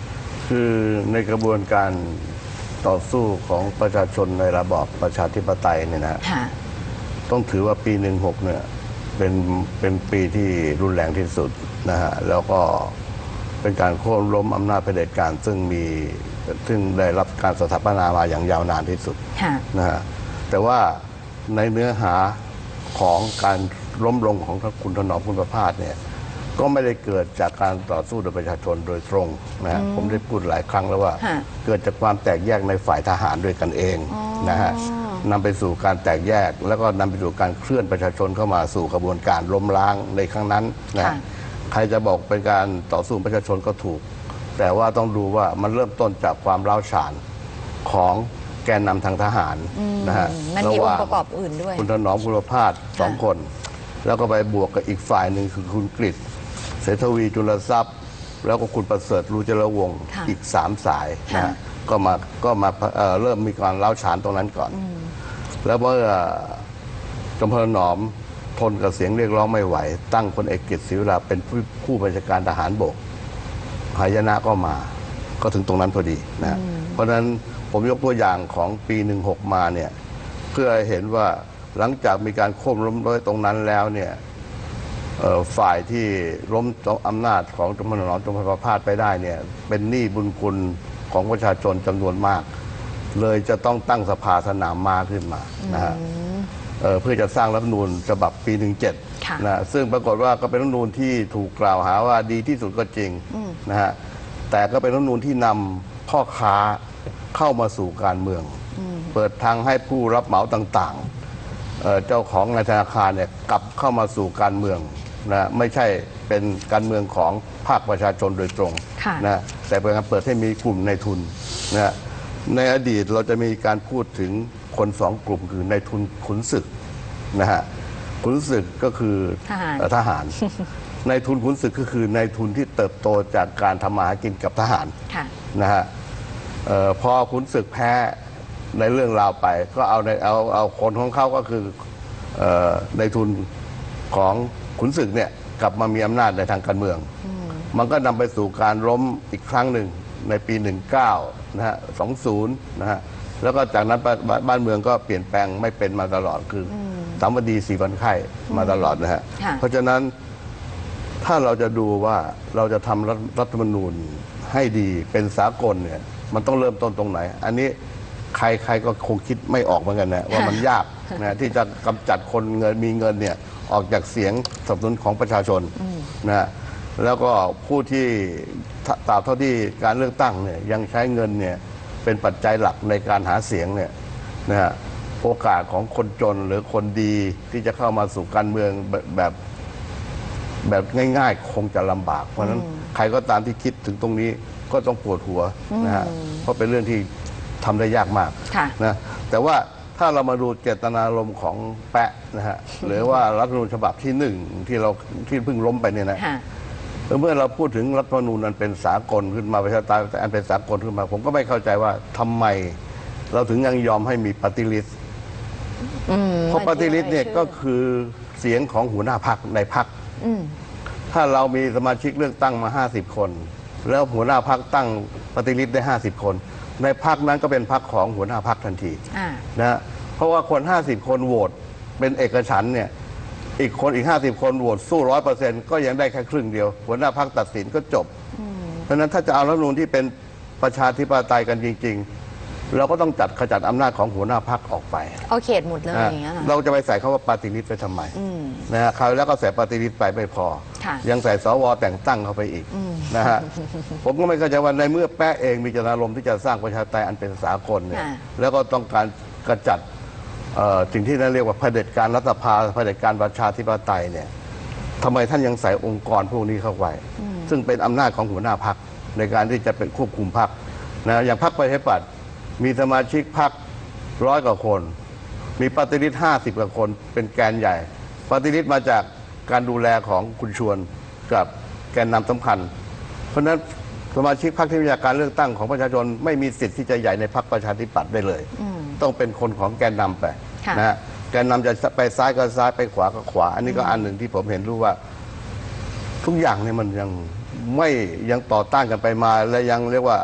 Speaker 2: คือในกระบวนการต่อสู้ของประชาชนในระบอบประชาธิปไตยเนี่ยนะ
Speaker 1: ค่ะ
Speaker 2: ต้องถือว่าปีหนึ่งหกเนี่ยเป็นเป็นปีที่รุนแรงที่สุดนะฮะแล้วก็เป็นการโค่นล้มอำนาจเผด็จการซึ่งมีซึ่งได้รับการสถาปนามาอย่างยาวนานที่สุด
Speaker 1: ค่ะ
Speaker 2: นะฮะแต่ว่าในเนื้อหาของการล้มลงของคุณถนอมคุณประภาสเนี่ยก็ไม่ได้เกิดจากการต่อสู้โดยประชาชนโดยตรงนะฮะผมได้พูดหลายครั้งแล้วว่า
Speaker 1: ค่ะ
Speaker 2: เกิดจากความแตกแยกในฝ่ายทหารด้วยกันเองนะฮะนำไปสู่การแตกแยก แล้วก็นำไปสู่การเคลื่อนประชาชนเข้ามาสู่กระบวนการล้มล้างในครั้งนั้นนะ
Speaker 1: ค่ะ
Speaker 2: ใครจะบอกเป็นการต่อสู้ประชาชนก็ถูก แต่ว่าต้องดูว่ามันเริ่มต้นจากความร้าวฉานของแกนนำทางทหารนะฮะ
Speaker 1: มันมีองค์ประกอบอื่นด้วย
Speaker 2: คุณถนอมคุณประภาสสองคน แล้วก็ไปบวกกับอีกฝ่ายหนึ่งคือคุณกฤษเสถวีจุลทรัพย์ แล้วก็คุณประเสริฐรูจรวงศ์
Speaker 1: ค่ะ
Speaker 2: อีกสามสายนะ
Speaker 1: ค่ะ
Speaker 2: ฮะก็มาก็มาเอ่อเริ่มมีการร้าวฉานตรงนั้นก่อน แล้วเมื่อจอมพลถนอมทนกับเสียงเรียกร้องไม่ไหว ตั้งพลเอกกฤษศรีวราเป็นผู้ผู้บัญชาการทหารบกหายนะก็มา ก็ถึงตรงนั้นพอดีนะ เพราะฉะนั้นผมยกตัวอย่างของปีหนึ่งหกมาเนี่ยเพื่อให้เห็นว่าหลังจากมีการควบล้มด้วยตรงนั้นแล้วเนี่ยเอ่อฝ่ายที่ล้มอำนาจของจอมพลถนอมจอมพลประภาสไปได้เนี่ยเป็นหนี้บุญคุณของประชาชนจำนวนมาก เลยจะต้องตั้งสภาสนามม้าขึ้นมานะฮะเอ่อเพื่อจะสร้างรัฐธรรมนูญฉบับปีหนึ่งเจ็ด
Speaker 1: ค่ะ
Speaker 2: นะซึ่งปรากฏว่าก็เป็นรัฐธรรมนูญที่ถูกกล่าวหาว่าดีที่สุดก็จริงนะฮะแต่ก็เป็นรัฐธรรมนูญที่นำพ่อค้าเข้ามาสู่การเมือง เปิดทางให้ผู้รับเหมาต่างๆเอ่อเจ้าของในธนาคารเนี่ยกลับเข้ามาสู่การเมืองนะไม่ใช่เป็นการเมืองของภาคประชาชนโดยตรง
Speaker 1: ค่ะ
Speaker 2: นะแต่เป็นการเปิดให้มีกลุ่มในทุนนะในอดีตเราจะมีการพูดถึงคนสองกลุ่มคือในทุนขุนศึกนะฮะขุนศึกก็คือ
Speaker 1: ทหาร
Speaker 2: เอ่อทหาร ในทุนขุนศึกก็คือในทุนที่เติบโตจากการทำมาหากินกับทหาร
Speaker 1: ค่ะ
Speaker 2: นะฮะเอ่อพอขุนศึกแพ้ในเรื่องราวไป ก็เอาในเอาเอาคนของเขาก็คือเอ่อในทุนของขุนศึกเนี่ยกลับมามีอำนาจในทางการเมือง มันก็นำไปสู่การล้มอีกครั้งหนึ่งในปีหนึ่งเก้านะฮะสองศูนย์นะฮะแล้วก็จากนั้นบ้านบ้านเมืองก็เปลี่ยนแปลงไม่เป็นมาตลอดคือสามวดีสี่วันไข้มาตลอดนะฮะ
Speaker 1: ค่ะ
Speaker 2: เพราะฉะนั้นถ้าเราจะดูว่าเราจะทำรัฐรัฐธรรมนูญให้ดีเป็นสากลเนี่ยมันต้องเริ่มต้นตรงไหน อันนี้ใครใครก็คงคิดไม่ออกเหมือนกันนะว่ามันยากนะที่จะกำจัดคนเงินมีเงินเนี่ยออกจากเสียงสนับสนุนของประชาชนนะฮะแล้วก็ผู้ที่ตราบเท่าที่การเลือกตั้งเนี่ยยังใช้เงินเนี่ยเป็นปัจจัยหลักในการหาเสียงเนี่ยนะฮะโอกาสของคนจนหรือคนดีที่จะเข้ามาสู่การเมืองแบบแบบแบบง่ายๆ คงจะลำบาก เพราะฉะนั้นใครก็ตามที่คิดถึงตรงนี้ก็ต้องปวดหัวนะฮะเพราะเป็นเรื่องที่ทำได้ยากมาก
Speaker 1: ค่ะ
Speaker 2: นะแต่ว่าถ้าเรามาดูเจตนารมณ์ของแปะนะฮะหรือว่ารัฐธรรมนูญฉบับที่หนึ่งที่เราที่เพิ่งล้มไปเนี่ยนะ
Speaker 1: ค่ะ
Speaker 2: เมื่อเราพูดถึงรัฐธรรมนูญอันเป็นสากลขึ้นมาประชาธิปไตยอันเป็นสากลขึ้นมา ผมก็ไม่เข้าใจว่าทำไมเราถึงยังยอมให้มีปฏิริษี
Speaker 1: อืม
Speaker 2: เพราะปฏิริษีเนี่ยก็คือเสียงของหัวหน้าพรรคในพรรค
Speaker 1: อืม
Speaker 2: ถ้าเรามีสมาชิกเลือกตั้งมาห้าสิบคน แล้วหัวหน้าพรรคตั้งปฏิริษีได้ห้าสิบคน ในพรรคนั้นก็เป็นพรรคของหัวหน้าพรรคทันที
Speaker 1: อ่า
Speaker 2: นะฮะเพราะว่าคนห้าสิบคนโหวตเป็นเอกฉันท์เนี่ยอีกคนอีกห้าสิบคนโหวตสู้ร้อยเปอร์เซ็นต์ก็ยังได้แค่ครึ่งเดียวหัวหน้าพรรคตัดสินก็จบ เพราะฉะนั้นถ้าจะเอารัฐธรรมนูญที่เป็นประชาธิปไตยกันจริง ๆ เราก็ต้องจัดขจัดอำนาจของหัวหน้าพรรคออกไป
Speaker 1: เอาเขตหมดเลย
Speaker 2: นะ
Speaker 1: อย่างเงี้ยเหรอ
Speaker 2: เราจะไปใส่คำว่าปฏิริษีไปทำไม
Speaker 1: อืม
Speaker 2: นะฮะคราวแล้วก็ใส่ปฏิริษีไปไม่พอ
Speaker 1: ค่ะ
Speaker 2: ยังใส่สวแต่งตั้งเข้าไปอีกนะฮะ ผมก็ไม่เข้าใจว่าในเมื่อแป๊ะเองมีเจตนารมณ์ที่จะสร้างประชาธิปไตยอันเป็นสากลเนี่ย
Speaker 1: ค่ะ
Speaker 2: แล้วก็ต้องการกระจัดเอ่อสิ่งที่นั่นเรียกว่าเผด็จการรัฐสภาเผด็จการประชาธิปไตยเนี่ยทำไมท่านยังใส่องค์กรพวกนี้เข้าไปซึ่งเป็นอำนาจของหัวหน้าพรรคในการที่จะเป็นควบคุมพรรคนะอย่างพรรคประชาธิปัตย์มีสมาชิกพรรคร้อยกว่าคน มีปฏิริษีห้าสิบกว่าคนเป็นแกนใหญ่ ปฏิริษีมาจากการดูแลของคุณชวนกับแกนนำสำคัญ เพราะฉะนั้นสมาชิกพรรคที่มีการเลือกตั้งของประชาชนไม่มีสิทธิ์ที่จะใหญ่ในพรรคประชาธิปัตย์ได้เลย ต้องเป็นคนของแกนนำไป
Speaker 1: ค่ะ
Speaker 2: นะฮะแกนนำจะไปซ้ายก็ซ้ายไปขวาก็ขวา อันนี้ก็อันหนึ่งที่ผมเห็นรู้ว่า ทุกอย่างเนี่ยมันยังไม่ยังต่อต้านกันไปมาและยังเรียกว่า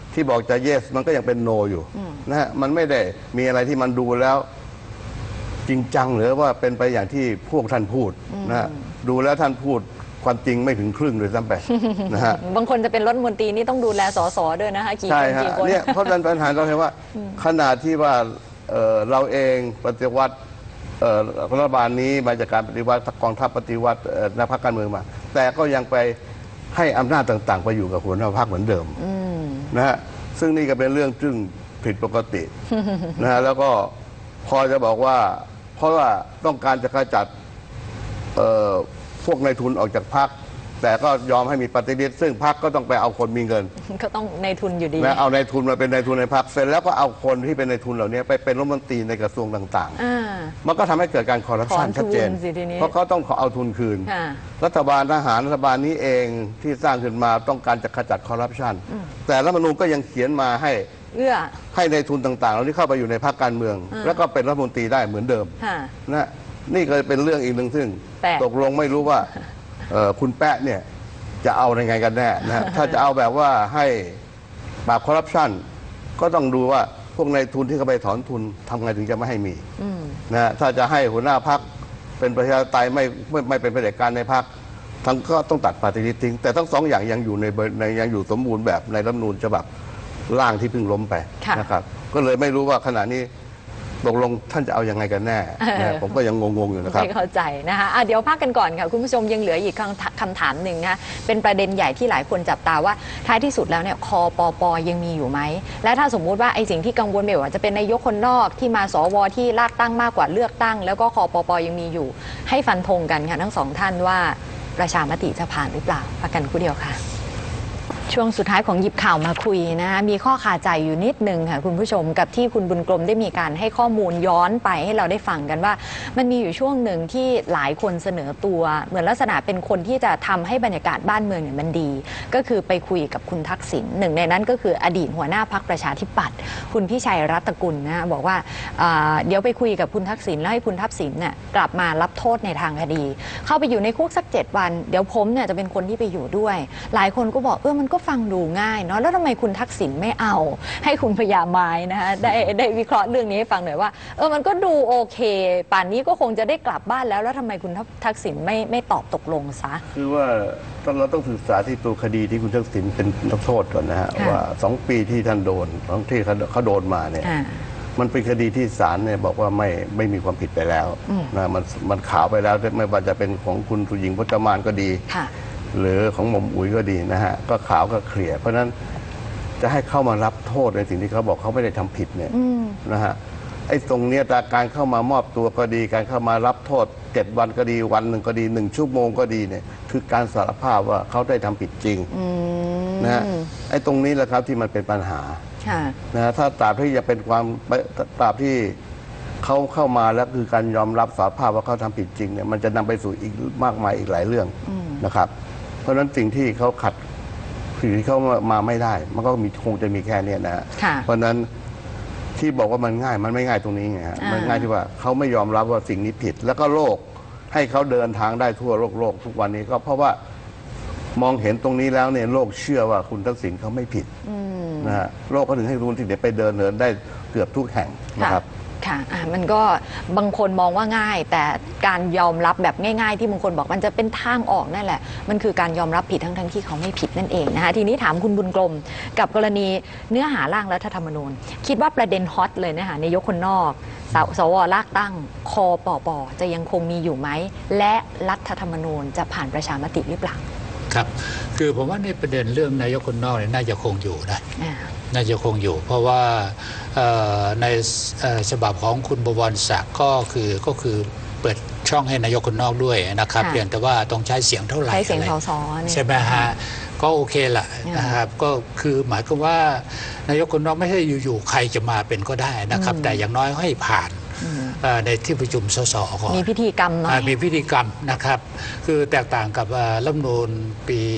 Speaker 2: ที่บอกจะ yes มันก็ยังเป็น no อยู่นะฮะมันไม่ได้มีอะไรที่มันดูแล้วจริงจังหรือว่าเป็นไปอย่างที่พวกท่านพูดนะฮะดูแล้วท่านพูดความจริงไม่ถึงครึ่งเลยซ้ำไปนะฮะ
Speaker 1: บางคนจะเป็นรัฐมนตรีนี่ต้องดูแลสสด้วยนะคะกี่คนกี่คน
Speaker 2: เนี่ยเพราะฉะนั้นปัญหาเราเห็นว่าขนาดที่ว่าเอ่อเราเองปฏิวัติเอ่อรัฐบาลนี้มาจากการปฏิวัติกองทัพปฏิวัติในพรรคการเมืองมาแต่ก็ยังไปให้อำนาจต่างๆไปอยู่กับหัวหน้าพรรคเหมือนเดิมนะฮะซึ่งนี่ก็เป็นเรื่องซึ่งผิดปกตินะฮะแล้วก็พอจะบอกว่าเพราะว่าต้องการจะขจัดพวกนายทุนออกจากพรรคแต่ก็ยอมให้มีปฏิริษีซึ่งพรรคก็ต้องไปเอาคนมีเงิน
Speaker 1: ก็ต้องนายทุนอยู่ดี
Speaker 2: นะเอานายทุนมาเป็นนายทุนในพรรคเสร็จแล้วก็เอาคนที่เป็นนายทุนเหล่านี้ไปเป็นรัฐมนตรีในกระทรวงต่างๆมันก็ทำให้เกิดการคอร์รัปชันชัดเจนเพราะเขาต้องขอเอาทุนคืนรัฐบาลทหารรัฐบาลนี้เองที่สร้างขึ้นมาต้องการจะขจัดคอร์รัปชันแต่รัฐธรรมนูญก็ยังเขียนมาให้
Speaker 1: เอื้อ
Speaker 2: ให้นายทุนต่างๆเหล่านี้เข้าไปอยู่ในพรรคการเมืองแล้วก็เป็นรัฐมนตรีได้เหมือนเดิมนะนี่ก็เป็นเรื่องอีกหนึ่งซึ่งตกลงไม่รู้ว่าคุณแปะเนี่ยจะเอายังไงกันแน่นะถ้าจะเอาแบบว่าให้ปราบคอร์รัปชันก็ต้องดูว่าพวกนายทุนที่เขาไปถอนทุนทำไงถึงจะไม่ให้มีนะถ้าจะให้หัวหน้าพรรคเป็นประชาธิปไตยไม่ไม่ไม่เป็นเผด็จการในพรรคทั้งก็ต้องตัดปฏิริษีทิ้งแต่ทั้งสองอย่างยังอยู่ในในยังอยู่สมบูรณ์แบบในรัฐธรรมนูญฉบับร่างที่เพิ่งล้มไปนะครับก็เลยไม่รู้ว่าขณะนี้ตกลงท่านจะเอายังไงกันแน่นะผมก็ยังงงๆอยู่นะครับ
Speaker 1: ไม่เข้าใจนะคะะเดี๋ยวพักกันก่อนค่ะคุณผู้ชมยังเหลืออีกคำถามหนึ่งนะเป็นประเด็นใหญ่ที่หลายคนจับตาว่าท้ายที่สุดแล้วเนี่ยคอปปยังมีอยู่ไหมและถ้าสมมุติว่าไอ้สิ่งที่กังวลไม่ว่าจะเป็นนายกคนนอกที่มาสวที่ลากตั้งมากกว่าเลือกตั้งแล้วก็คอปปยังมีอยู่ให้ฟันธงกันค่ะทั้งสองท่านว่าประชามติจะผ่านหรือเปล่าพักกันคู่เดียวค่ะช่วงสุดท้ายของหยิบข่าวมาคุยนะคะมีข้อคาใจอยู่นิดนึงค่ะคุณผู้ชมกับที่คุณบุญกรมได้มีการให้ข้อมูลย้อนไปให้เราได้ฟังกันว่ามันมีอยู่ช่วงหนึ่งที่หลายคนเสนอตัวเหมือนลักษณะเป็นคนที่จะทำให้บรรยากาศบ้านเมืองเนี่ยมันดีก็คือไปคุยกับคุณทักษิณหนึ่งในนั้นก็คืออดีตหัวหน้าพรรคประชาธิปัตย์คุณพิชัยรัตนกุลนะบอกว่าเดี๋ยวไปคุยกับคุณทักษิณแล้วให้คุณทักษิณเนี่ยกลับมารับโทษในทางคดีเข้าไปอยู่ในคุกสักเจ็ดวันเดี๋ยวผมเนี่ยจะเป็นคนที่ไปอยู่ด้วยหลายคนก็บอกเออมันก็ฟังดูง่ายเนาะแล้วทำไมคุณทักษิณไม่เอาให้คุณพญาไม้นะคะได้ได้วิเคราะห์เรื่องนี้ให้ฟังหน่อยว่าเออมันก็ดูโอเคป่านนี้ก็คงจะได้กลับบ้านแล้วแล้วทำไมคุณทักษิณไม่ไม่ตอบตกลงซะ
Speaker 2: คือว่าเราต้องศึกษาที่ตัวคดีที่คุณทักษิณเป็นนักโทษก่อนนะฮะว่าสองปีที่ท่านโดนของที่เขาโดนมาเนี่ยมันเป็นคดีที่ศาลเนี่ยบอกว่าไม่ไม่มีความผิดไปแล้วนะมันมันขาวไปแล้วไม่ว่าจะเป็นของคุณสุหญิงพจมานก็ดีหรือของหม่อมอุ๋ยก็ดีนะฮะก็ขาวก็เคลียร์เพราะนั้นจะให้เข้ามารับโทษในสิ่งที่เขาบอกเขาไม่ได้ทำผิดเนี่ยนะฮะไอ้ตรงเนี้ยการเข้ามามอบตัวก็ดีการเข้ามารับโทษเจ็ดวันก็ดีวันหนึ่งก็ดีหนึ่งชั่วโมงก็ดีเนี่ยคือการสารภาพว่าเขาได้ทำผิดจริงนะฮะไอ้ตรงนี้แหละครับที่มันเป็นปัญหานะถ้าตราบที่จะเป็นความตราบที่เขาเข้ามาแล้วคือการยอมรับสารภาพว่าเขาทำผิดจริงเนี่ยมันจะนำไปสู่อีกมากมายอีกหลายเรื่องนะครับเพราะฉะนั้นสิ่งที่เขาขัดสิ่งที่เขามาไม่ได้มันก็มีคงจะมีแค่นี้นะฮะเพราะฉะนั้นที่บอกว่ามันง่ายมันไม่ง่ายตรงนี้ไงฮะมันง่ายที่ว่าเขาไม่ยอมรับว่าสิ่งนี้ผิดแล้วก็โลกให้เขาเดินทางได้ทั่วโลกโลกทุกวันนี้ก็เพราะว่ามองเห็นตรงนี้แล้วเนี่ยโลกเชื่อว่าคุณทักษิณเขาไม่ผิดนะฮะโลกก็ถึงให้รู้ที่เดี๋ยวไปเดินเดินได้เกือบทุกแห่งนะครับ
Speaker 1: ค่ะมันก็บางคนมองว่าง่ายแต่การยอมรับแบบง่ายๆที่บางคนบอกมันจะเป็นทางออกนั่นแหละมันคือการยอมรับผิดทั้งทั้งที่เขาไม่ผิดนั่นเองนะคะทีนี้ถามคุณบุญกรมกับกรณีเนื้อหาร่างรัฐธรรมนูญคิดว่าประเด็นฮอตเลยนะคะนายกคนนอกสวลากตั้งคอปปจะยังคงมีอยู่ไหมและรัฐธรรมนูญจะผ่านประชามติหรือเปล่า
Speaker 3: ครับคือผมว่าในประเด็นเรื่องนายกคนนอกเนี่ยน่าจะคงอยู่นะน่าจะคงอยู่เพราะว่าในฉบับของคุณบวรศักดิ์ก็คือก็คือเปิดช่องให้นายกคนนอกด้วยนะครับเพียงแต่ว่าต้องใช้เสียงเท่าไหร่
Speaker 1: ใช้เสียงสส
Speaker 3: ใช่ไหมฮะก็โอเคแหละนะครับก็คือหมายความว่านายกคนนอกไม่ใช่อยู่ๆใครจะมาเป็นก็ได้นะครับแต่อย่างน้อยให้ผ่านในที่ประชุมสสก่อน
Speaker 1: มีพิธีกรรมเนาะ
Speaker 3: มีพิธีกรรมนะครับคือแตกต่างกับรัฐธรรมนูญปี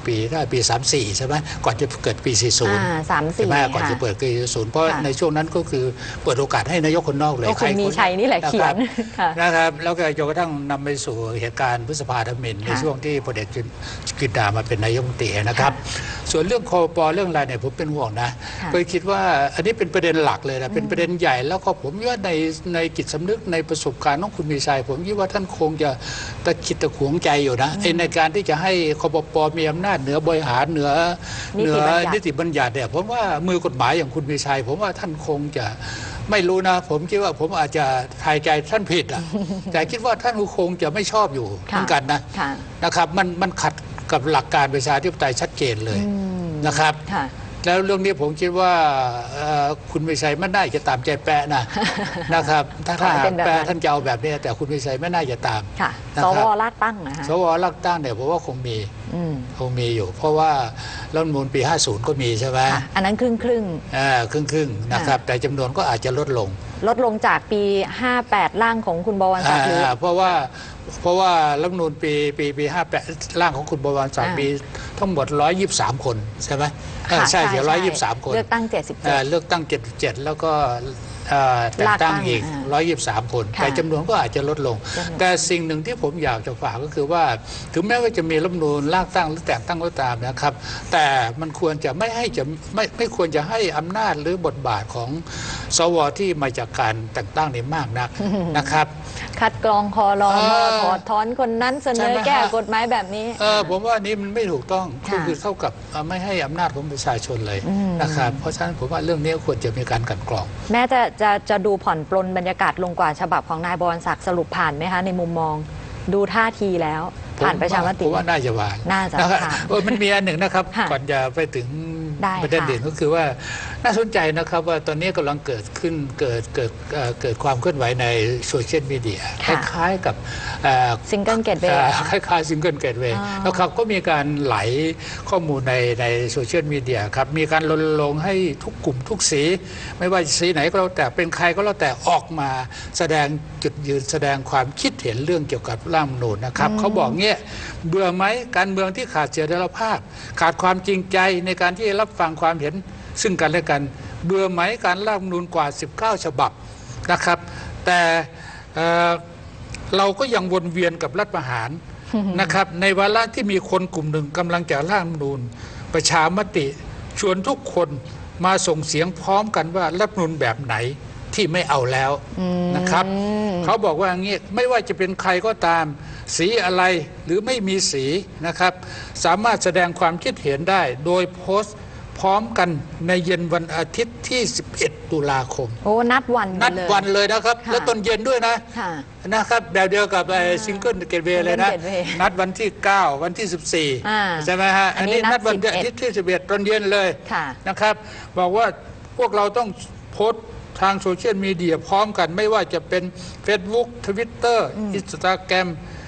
Speaker 3: ปีได้ปีสามสี่ใช่ไหมก่อนจะเกิดปีสี่สิบ
Speaker 1: อ่าสามสี่
Speaker 3: ใช่ไหมก่อน
Speaker 1: ค่ะ
Speaker 3: จะเปิดปีสี่สิบเพราะ
Speaker 1: ค่ะ
Speaker 3: ในช่วงนั้นก็คือเปิดโอกาสให้นายกคนนอกเลย
Speaker 1: ก็คุณมีชัยนี่แหละเขียนค่ะ
Speaker 3: นะครับแล้วก็จนกระทั่งนำไปสู่เหตุการณ์พฤษภาธมิฬใน
Speaker 1: ค่ะ
Speaker 3: ช่วงที่พลเอกกฤษดามาเป็นนายกรัฐมนตรีนะครับ ส่วนเรื่องคอปเรื่องอะไรเนี่ยผมเป็นห่วงนะ
Speaker 1: ค่ะ
Speaker 3: เคยคิดว่าอันนี้เป็นประเด็นหลักเลยนะเป็นประเด็นใหญ่แล้วก็ผมว่าในในจิตสำนึกในประสบการณ์ของคุณมีชัยผมคิดว่าท่านคงจะตะคิดตะขวงใจอยู่นะไอ้ในการที่จะให้คอปปมีอำนาจเหนือบริหารเหนือ
Speaker 1: นิ
Speaker 3: เหนื
Speaker 1: ติ
Speaker 3: อ
Speaker 1: บัญญัติ
Speaker 3: นิติบัญญัติเนี่ยผมว่ามือกฎหมายอย่างคุณมีชัย ผมว่าท่านคงจะไม่รู้นะ ผมคิดว่าผมอาจจะทายใจท่านผิดอ่ะ แต่คิดว่าท่านคงจะไม่ชอบอยู่เหมือนกันนะ
Speaker 1: ค่ะ
Speaker 3: นะครับมันมันขัดกับหลักการประชาธิปไตยชัดเจนเลย
Speaker 1: อืม
Speaker 3: นะครับ
Speaker 1: ค่ะ
Speaker 3: แล้วเรื่องนี้ผมคิดว่าเอ่อคุณวิชัยไม่น่าจะตามใจแปะนะ นะครับถ้า
Speaker 1: ขอ
Speaker 3: ถ้า
Speaker 1: ให้เป็นแบบนั้น
Speaker 3: แปะท่านจะเอาแบบนี้แต่คุณวิชัยไม่น่าจะตาม
Speaker 1: ค่ะ
Speaker 3: นะ
Speaker 1: ส
Speaker 3: ครั
Speaker 1: ว
Speaker 3: บ
Speaker 1: ลากตั้งนะคะ
Speaker 3: สวรักตั้งเนี่ยผมว่าคงมี
Speaker 1: อืม
Speaker 3: คงมีอยู่ เพราะว่ารัฐธรรมนูญปีห้าสิบก็มีใช่ไหม
Speaker 1: ค่ะอันนั้นครึ่งครึ่ง
Speaker 3: อ่าครึ่งครึ่งๆนะครับแต่จำนวนก็อาจจะลดลง
Speaker 1: ๆลดลงจากปี ห้าแปด ร่างของคุณบวรศักดิ์หรือ
Speaker 3: อ่าเพราะว่าเพราะว่ารัฐธรรมนูญปีปีปีห้าแปดร่างของคุณบวรศักดิ์
Speaker 1: อ่ามี
Speaker 3: มีทั้งหมดหนึ่งร้อยยี่สิบสามคนใช่ไหม
Speaker 1: ค่ะ
Speaker 3: ใช่เดี๋ยวหนึ่งร้อยยี่สิบสามคน
Speaker 1: เลือกตั้งเจ็ดสิบเจ็
Speaker 3: เอ่
Speaker 1: ด
Speaker 3: อเลือกตั้งเจ็ดสิบเจ็ดแล้วก็เอ่อแต่งตั้งอีก
Speaker 1: ลากตั้ง
Speaker 3: หนึ่งร้อยยี่สิบสามคน
Speaker 1: ค่ะ
Speaker 3: แต่จำนวนก็อาจจะลดลง
Speaker 1: จำนวน
Speaker 3: แต่สิ่งหนึ่งที่ผมอยากจะฝากก็คือว่าถึงแม้ว่าจะมีรัฐธรรมนูญลากตั้งหรือแต่งตั้งก็ตามนะครับ แต่มันควรจะไม่ให้จะไม่ไม่ควรจะให้อำนาจหรือบทบาทของสวที่มาจากการแต่งตั้งนี่มากนักนะครับ
Speaker 1: คัดกรองคอรม
Speaker 3: เออ
Speaker 1: ถอดถอนคนนั้นเสน
Speaker 3: ใช่
Speaker 1: อ
Speaker 3: ไหม
Speaker 1: แก้
Speaker 3: ฮะ
Speaker 1: กฎหมายแบบนี้
Speaker 3: เออผมว่านี่มันไม่ถูกต้อง
Speaker 1: ค่ะ
Speaker 3: คือเท่ากับเอ่อไม่ให้อำนาจของประชาชนเลย
Speaker 1: อืม
Speaker 3: นะครับเพราะฉะนั้นผมว่าเรื่องนี้ควรจะมีการกลั่นกรอง
Speaker 1: แม้จะจะจะดูผ่อนปลนบรรยากาศลงกว่าฉบับของนายบวรศักดิ์สรุปผ่านไหมคะในมุมมองดูท่าทีแล้ว ผ่านประชามติ
Speaker 3: ผมว่าน่าจะวาง
Speaker 1: น่าจะ
Speaker 3: นะครับ
Speaker 1: ค่ะ
Speaker 3: เออมันมีอันหนึ่งนะครับ
Speaker 1: ค่ะ
Speaker 3: ก่อนจะไปถึง
Speaker 1: ได้
Speaker 3: ประเด็น
Speaker 1: ค่ะ
Speaker 3: อื่นก็คือว่าน่าสนใจนะครับว่าตอนนี้กำลังเกิดขึ้นเกิดเกิดเอ่อเกิดความเคลื่อนไหวในโซเชียลมีเดียค
Speaker 1: ค่ะ
Speaker 3: ล้ายๆกับเอ่อ
Speaker 1: ซิงเกิลเกตเว
Speaker 3: อ่า
Speaker 1: ย์
Speaker 3: คล้ายๆซิงเกิลเกตเวย์
Speaker 1: อ๋อ
Speaker 3: แล้วครับก็มีการไหลข้อมูลในในโซเชียลมีเดียครับมีการรณรงค์ให้ทุกกลุ่มทุกสี ไม่ว่าสีไหนก็แล้วแต่เป็นใครก็แล้วแต่ออกมาแสดงจุดยืนแสดงความคิดเห็นเรื่องเกี่ยวกับร่างรัฐธรรมนูญนะครับเขาบอกเงี้ยเบื่อไหมการเมืองที่ขาดเสถียรภาพ ขาดความจริงใจในการที่จะรับฟังความเห็นซึ่งกันและกัน เบื่อไหมการร่างรัฐธรรมนูญกว่าสิบเก้าฉบับนะครับ แต่เอ่อเราก็ยังวนเวียนกับรัฐประหาร นะครับในวาระที่มีคนกลุ่มหนึ่งกำลังจะร่างรัฐธรรมนูญประชามติชวนทุกคนมาส่งเสียงพร้อมกันว่ารัฐธรรมนูญแบบไหนที่ไม่เอาแล้วนะครับเขาบอกว่าอย่างนี้ไม่ว่าจะเป็นใครก็ตามสีอะไรหรือไม่มีสีนะครับสามารถแสดงความคิดเห็นได้โดยโพสต์พร้อมกันในเย็นวันอาทิตย์ที่สิบเอ็ดตุลาคม
Speaker 1: โอ้นัดวันไป
Speaker 3: นัด
Speaker 1: เลย
Speaker 3: วันเลยนะครับ
Speaker 1: ค่ะ
Speaker 3: แล้วตอนเย็นด้วยนะ
Speaker 1: ค่ะ
Speaker 3: นะครับแบบเดียวกับไอ้ซิงเกิลเกตเวย์เลยนะ
Speaker 1: Single Gateway
Speaker 3: นัดวันที่ เก้า วันที่ สิบสี่
Speaker 1: อ่า
Speaker 3: ใช่ไหมฮะ
Speaker 1: อั
Speaker 3: อั
Speaker 1: น
Speaker 3: น
Speaker 1: นี้
Speaker 3: นี้
Speaker 1: นั
Speaker 3: นั
Speaker 1: ด
Speaker 3: ดวัน
Speaker 1: สิบเอ็ด
Speaker 3: อาทิตย์ที่สิบเอ็ดตอนเย็นเลย
Speaker 1: ค่ะ
Speaker 3: นะครับบอกว่าพวกเราต้องโพสต์ทางโซเชียลมีเดียพร้อมกันไม่ว่าจะเป็น Facebook Twitter Instagram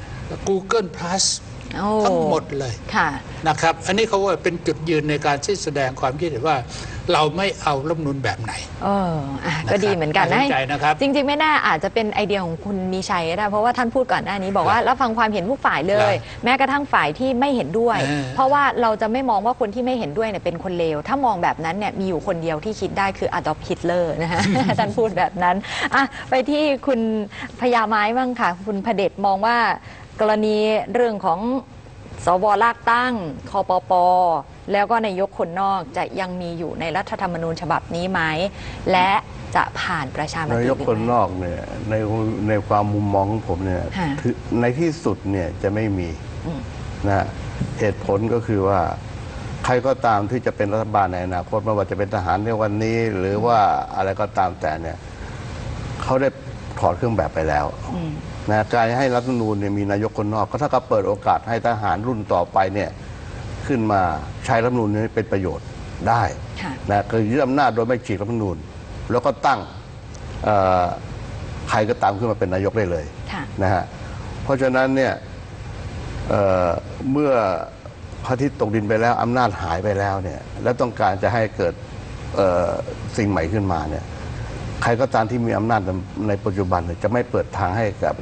Speaker 3: Google Plus
Speaker 1: โอ้
Speaker 3: ทั้งหมดเลย
Speaker 1: ค่ะ
Speaker 3: นะครับอันนี้เขาว่าเป็นจุดยืนในการที่แสดงความคิดเห็นว่าเราไม่เอารัฐธรรมนูญแบบไหน
Speaker 1: เอออ่ะก็ดีเหมือนกัน
Speaker 3: น่าสนใจนะครับ
Speaker 1: จริง ๆ ไม่แน่อาจจะเป็นไอเดียของคุณมีชัยก็ได้เพราะว่าท่านพูดก่อนหน้านี้บอกว่ารับฟังความเห็นทุกฝ่ายเลย แม้กระทั่งฝ่ายที่ไม่เห็นด้วย
Speaker 3: เออ
Speaker 1: เพราะว่าเราจะไม่มองว่าคนที่ไม่เห็นด้วยเนี่ยเป็นคนเลวถ้ามองแบบนั้นเนี่ยมีอยู่คนเดียวที่คิดได้คืออดอล์ฟฮิตเลอร์นะฮะ ท่านพูดแบบนั้นอ่ะไปที่คุณพญาไม้บ้างค่ะ คุณพเดชมองว่ากรณีเรื่องของสวลากตั้งคปปแล้วก็นายกคนนอกจะยังมีอยู่ในรัฐธรรมนูญฉบับนี้ไหมและจะผ่านประชามติ
Speaker 2: นายกคนนอกเนี่ยในในความมุมมองของผมเนี่ย
Speaker 1: ค่ะ
Speaker 2: ถือในที่สุดเนี่ยจะไม่มีนะเหตุผลก็คือว่าใครก็ตามที่จะเป็นรัฐบาลในอนาคตไม่ว่าจะเป็นทหารในวันนี้ หรือว่าอะไรก็ตามแต่เนี่ยเขาได้ถอดเครื่องแบบไปแล้วนะการให้รัฐธรรมนูญเนี่ยมีนายกคนนอกก็เท่ากับเปิดโอกาสให้ทหารรุ่นต่อไปเนี่ยขึ้นมาใช้รัฐธรรมนูญนี้เป็นประโยชน์ได้
Speaker 1: ค่ะ
Speaker 2: นะคือยึดอำนาจโดยไม่ฉีกรัฐธรรมนูญแล้วก็ตั้งเอ่อใครก็ตามขึ้นมาเป็นนายกได้เลย
Speaker 1: ค่ะ
Speaker 2: นะฮะเพราะฉะนั้นเนี่ยเอ่อเมื่อพระอาทิตย์ตกดินไปแล้วอำนาจหายไปแล้วเนี่ยแล้วต้องการจะให้เกิดเอ่อสิ่งใหม่ขึ้นมาเนี่ยใครก็ตามที่มีอำนาจในปัจจุบันเนี่ยจะไม่เปิดทางให้กับ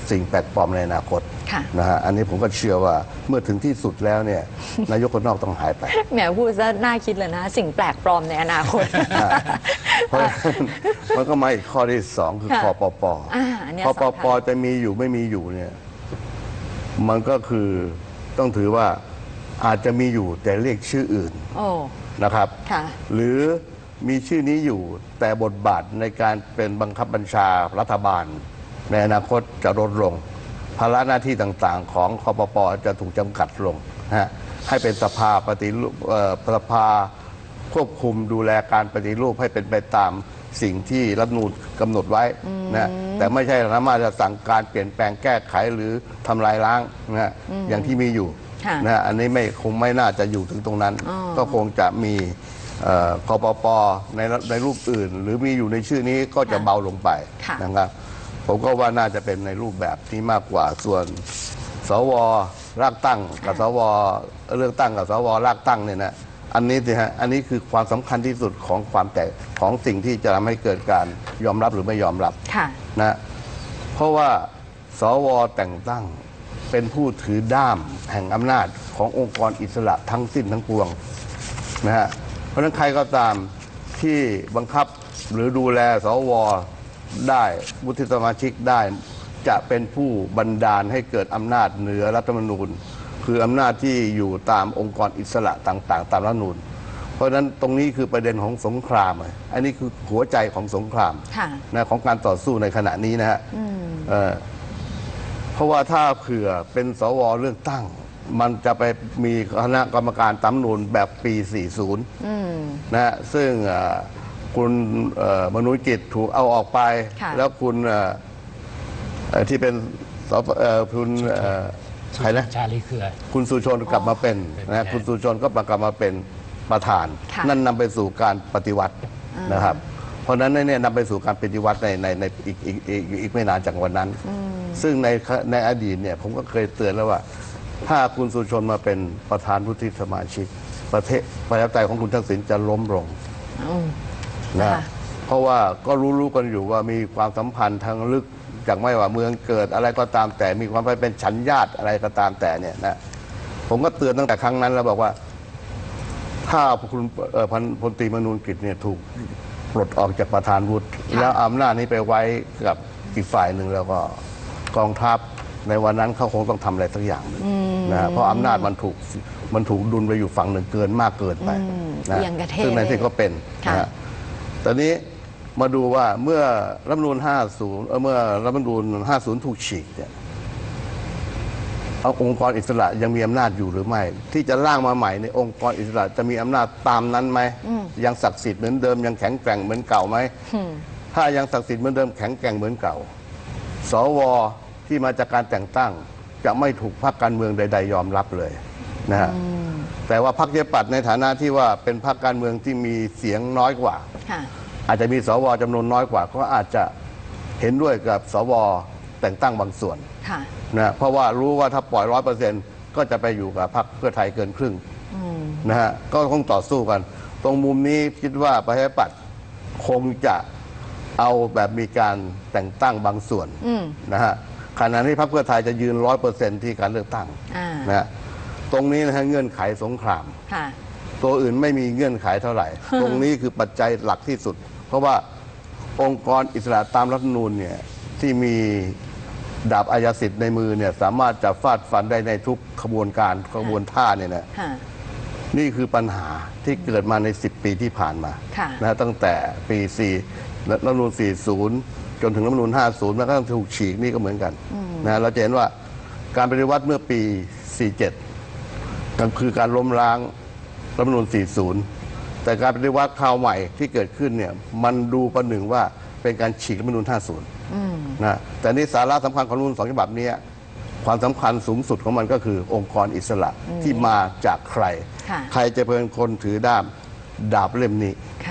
Speaker 2: สิ่งแปลกปลอมในอนาคต
Speaker 1: ค่ะ
Speaker 2: นะฮะอันนี้ผมก็เชื่อว่าเมื่อถึงที่สุดแล้วเนี่ย นายกคนนอกต้องหายไป
Speaker 1: แหมพูดซะน่าคิดเลยนะ สิ่งแปลกปลอมในอนาคต
Speaker 2: เพราะฉะนั้นมันก็มาอีกข้อที่สองคือ
Speaker 1: ค่ะ
Speaker 2: คอปป
Speaker 1: อ่าอันเนี้ย
Speaker 2: คอป
Speaker 1: สำ
Speaker 2: ป
Speaker 1: คัญ
Speaker 2: จะมีอยู่ไม่มีอยู่เนี่ยมันก็คือต้องถือว่าอาจจะมีอยู่แต่เรียกชื่ออื่น
Speaker 1: โอ้
Speaker 2: นะครับ
Speaker 1: ค่ะ
Speaker 2: หรือมีชื่อนี้อยู่แต่บทบาทในการเป็นบังคับบัญชารัฐบาล ในอนาคตจะลดลง ภาระหน้าที่ต่างๆ ของคอปปจะถูกจำกัดลงนะฮะให้เป็นสภาปฏิรูปเอ่อสภาควบคุมดูแลการปฏิรูปให้เป็นไปตามสิ่งที่รัฐธรรมนูญกำหนดไว้นะแต่ไม่ใช่สามารถจะสั่งการเปลี่ยนแปลงแก้ไขหรือทำลายล้างนะฮะอย่างที่มีอยู่
Speaker 1: ค่ะ
Speaker 2: นะฮะอันนี้ไม่คงไม่น่าจะอยู่ถึงตรงนั้น
Speaker 1: อ๋อ
Speaker 2: ก็คงจะมีเอ่อคอปปในในรูปอื่น หรือมีอยู่ในชื่อนี้ก็จะเบาลงไป
Speaker 1: ค่ะ
Speaker 2: นะครับผมก็ว่าน่าจะเป็นในรูปแบบที่มากกว่าส่วนสวรากตั้งกับสวเลือกตั้งกับสวรากตั้งเนี่ยนะอันนี้สิฮะอันนี้คือความสำคัญที่สุดของความแตกของสิ่งที่จะทำให้เกิดการยอมรับหรือไม่ยอมรับ
Speaker 1: ค่ะ
Speaker 2: นะเพราะว่าสวแต่งตั้งเป็นผู้ถือด้ามแห่งอำนาจขององค์กรอิสระทั้งสิ้นทั้งปวงนะฮะเพราะฉะนั้นใครก็ตามที่บังคับหรือดูแลสวได้วุฒิสมาชิกได้จะเป็นผู้บันดาลให้เกิดอำนาจเหนือรัฐธรรมนูญ คืออำนาจที่อยู่ตามองค์กรอิสระต่างๆ ตามรัฐธรรมนูญ เพราะฉะนั้นตรงนี้คือประเด็นของสงครามอ่ะอันนี้คือหัวใจของสงคราม
Speaker 1: ค่ะ
Speaker 2: นะของการต่อสู้ในขณะนี้นะฮะเอ่อเพราะว่าถ้าเผื่อเป็นสวเลือกตั้ง มันจะไปมีคณะกรรมการตามรัฐธรรมนูญแบบปี สี่สิบ
Speaker 1: อืม
Speaker 2: นะฮะซึ่งเอ่อคุณเอ่อมนุษยกิจถูกเอาออกไป
Speaker 1: ค่ะ
Speaker 2: แล้วคุณเอ่อเอ่อที่เป็นสปเอ่อคุณเอ่อใครนะ
Speaker 3: ชาลีเครือ
Speaker 2: คุณสุชนกลับมาเป็น
Speaker 3: เป็น
Speaker 2: นะ
Speaker 3: แทน
Speaker 2: คุณสุชนก็มากลับมาเป็นประธาน
Speaker 1: ค่ะ
Speaker 2: นั่นนำไปสู่การปฏิวัตินะครับ เพราะฉะนั้นเนี่ยนำไปสู่การปฏิวัติในในในอีกอีกอีกอีกไม่นานจากวันนั้น ซึ่งในในอดีตเนี่ยผมก็เคยเตือนแล้วว่า ถ้าคุณสุชนมาเป็นประธานวุฒิสมาชิก ประเทศประชาธิปไตยของคุณทักษิณจะล้มลง
Speaker 1: อืม
Speaker 2: นะ
Speaker 1: ค่ะ
Speaker 2: เพราะว่าก็รู้ๆกันอยู่ว่ามีความสัมพันธ์ทางลึกจากไม่ว่าเมืองเกิดอะไรก็ตามแต่มีความเป็นฉันญาติอะไรก็ตามแต่เนี่ยนะผมก็เตือนตั้งแต่ครั้งนั้นแล้วบอกว่า ถ้าคุณเอ่อพันพลตรีมนูนกิจเนี่ยถูกปลดออกจากประธานวุฒิ
Speaker 1: ค่ะ
Speaker 2: แล้วอำนาจนี้ไปไว้กับอีกฝ่ายหนึ่งแล้วก็กองทัพในวันนั้นเขาคงต้องทำอะไรสักอย่างหนึ่งนะฮะเพราะอำนาจมันถูกมันถูกดุลไปอยู่ฝั่งหนึ่งเกินมากเกินไปนะ
Speaker 1: เอียงกระเท
Speaker 2: ซึ่งในที่ก็เป็น
Speaker 1: ค่ะ
Speaker 2: นะฮะตอนนี้มาดูว่าเมื่อรัฐธรรมนูญห้าสิบเอ่อเมื่อรัฐธรรมนูญห้าสิบถูกฉีกเนี่ยเอาองค์กรอิสระยังมีอำนาจอยู่หรือไม่ ที่จะร่างมาใหม่ในองค์กรอิสระจะมีอำนาจตามนั้นไหมยังศักดิ์สิทธิ์เหมือนเดิมยังแข็งแกร่งเหมือนเก่าไหมถ้ายังศักดิ์สิทธิ์เหมือนเดิมแข็งแกร่งเหมือนเก่า สวที่มาจากการแต่งตั้ง จะไม่ถูกพรรคการเมืองใด ๆ ยอมรับเลยนะฮะแต่ว่าพรรคประชาธิปัตย์ในฐานะที่ว่าเป็นพรรคการเมืองที่มีเสียงน้อยกว่า
Speaker 1: ค่ะ
Speaker 2: อาจจะมีสวจำนวนน้อยกว่าก็อาจจะเห็นด้วยกับสวแต่งตั้งบางส่วน
Speaker 1: ค่ะ
Speaker 2: นะเพราะว่ารู้ว่าถ้าปล่อยร้อยเปอร์เซ็นต์ก็จะไปอยู่กับพรรคเพื่อไทยเกินครึ่งนะฮะก็คงต่อสู้กัน ตรงมุมนี้คิดว่าประชาธิปัตย์คงจะเอาแบบมีการแต่งตั้งบางส่วน
Speaker 1: อืม
Speaker 2: นะฮะขณะที่พรรคเพื่อไทยจะยืนร้อยเปอร์เซ็นต์ที่การเลือกตั้ง
Speaker 1: อ่า
Speaker 2: นะฮะตรงนี้นะฮะเงื่อนไขสงคราม
Speaker 1: ค่ะ
Speaker 2: ตัวอื่นไม่มีเงื่อนไขเท่าไหร่ ตรงนี้คือปัจจัยหลักที่สุด เพราะว่าองค์กรอิสระตามรัฐธรรมนูญเนี่ยที่มีดาบอายสิทธิ์ในมือเนี่ยสามารถจะฟาดฟันได้ในทุกขบวนการขบวนท่าเนี่ยนะ
Speaker 1: ค่ะ
Speaker 2: นี่คือปัญหาที่เกิดมาในสิบปีที่ผ่านมา
Speaker 1: ค่ะ
Speaker 2: นะตั้งแต่ปีสี่รัฐธรรมนูญสี่สิบจนถึงรัฐธรรมนูญห้าสิบแล้วก็ถูกฉีกนี่ก็เหมือนกันนะเราจะเห็นว่าการปฏิวัติเมื่อปีสี่สิบเจ็ดก็คือการล้มล้างรัฐธรรมนูญสี่สิบแต่การปฏิวัติคราวใหม่ที่เกิดขึ้นเนี่ยมันดูประหนึ่งว่าเป็นการฉีกรัฐธรรมนูญห้าสิบนะแต่นี่สาระสำคัญของรัฐธรรมนูญสองฉบับนี้ความสำคัญสูงสุดของมันก็คือองค์กรอิสระที่มาจากใคร
Speaker 1: ค่ะ
Speaker 2: ใครจะเป็นคนถือด้ามดาบเล่มนี้
Speaker 1: ค่ะ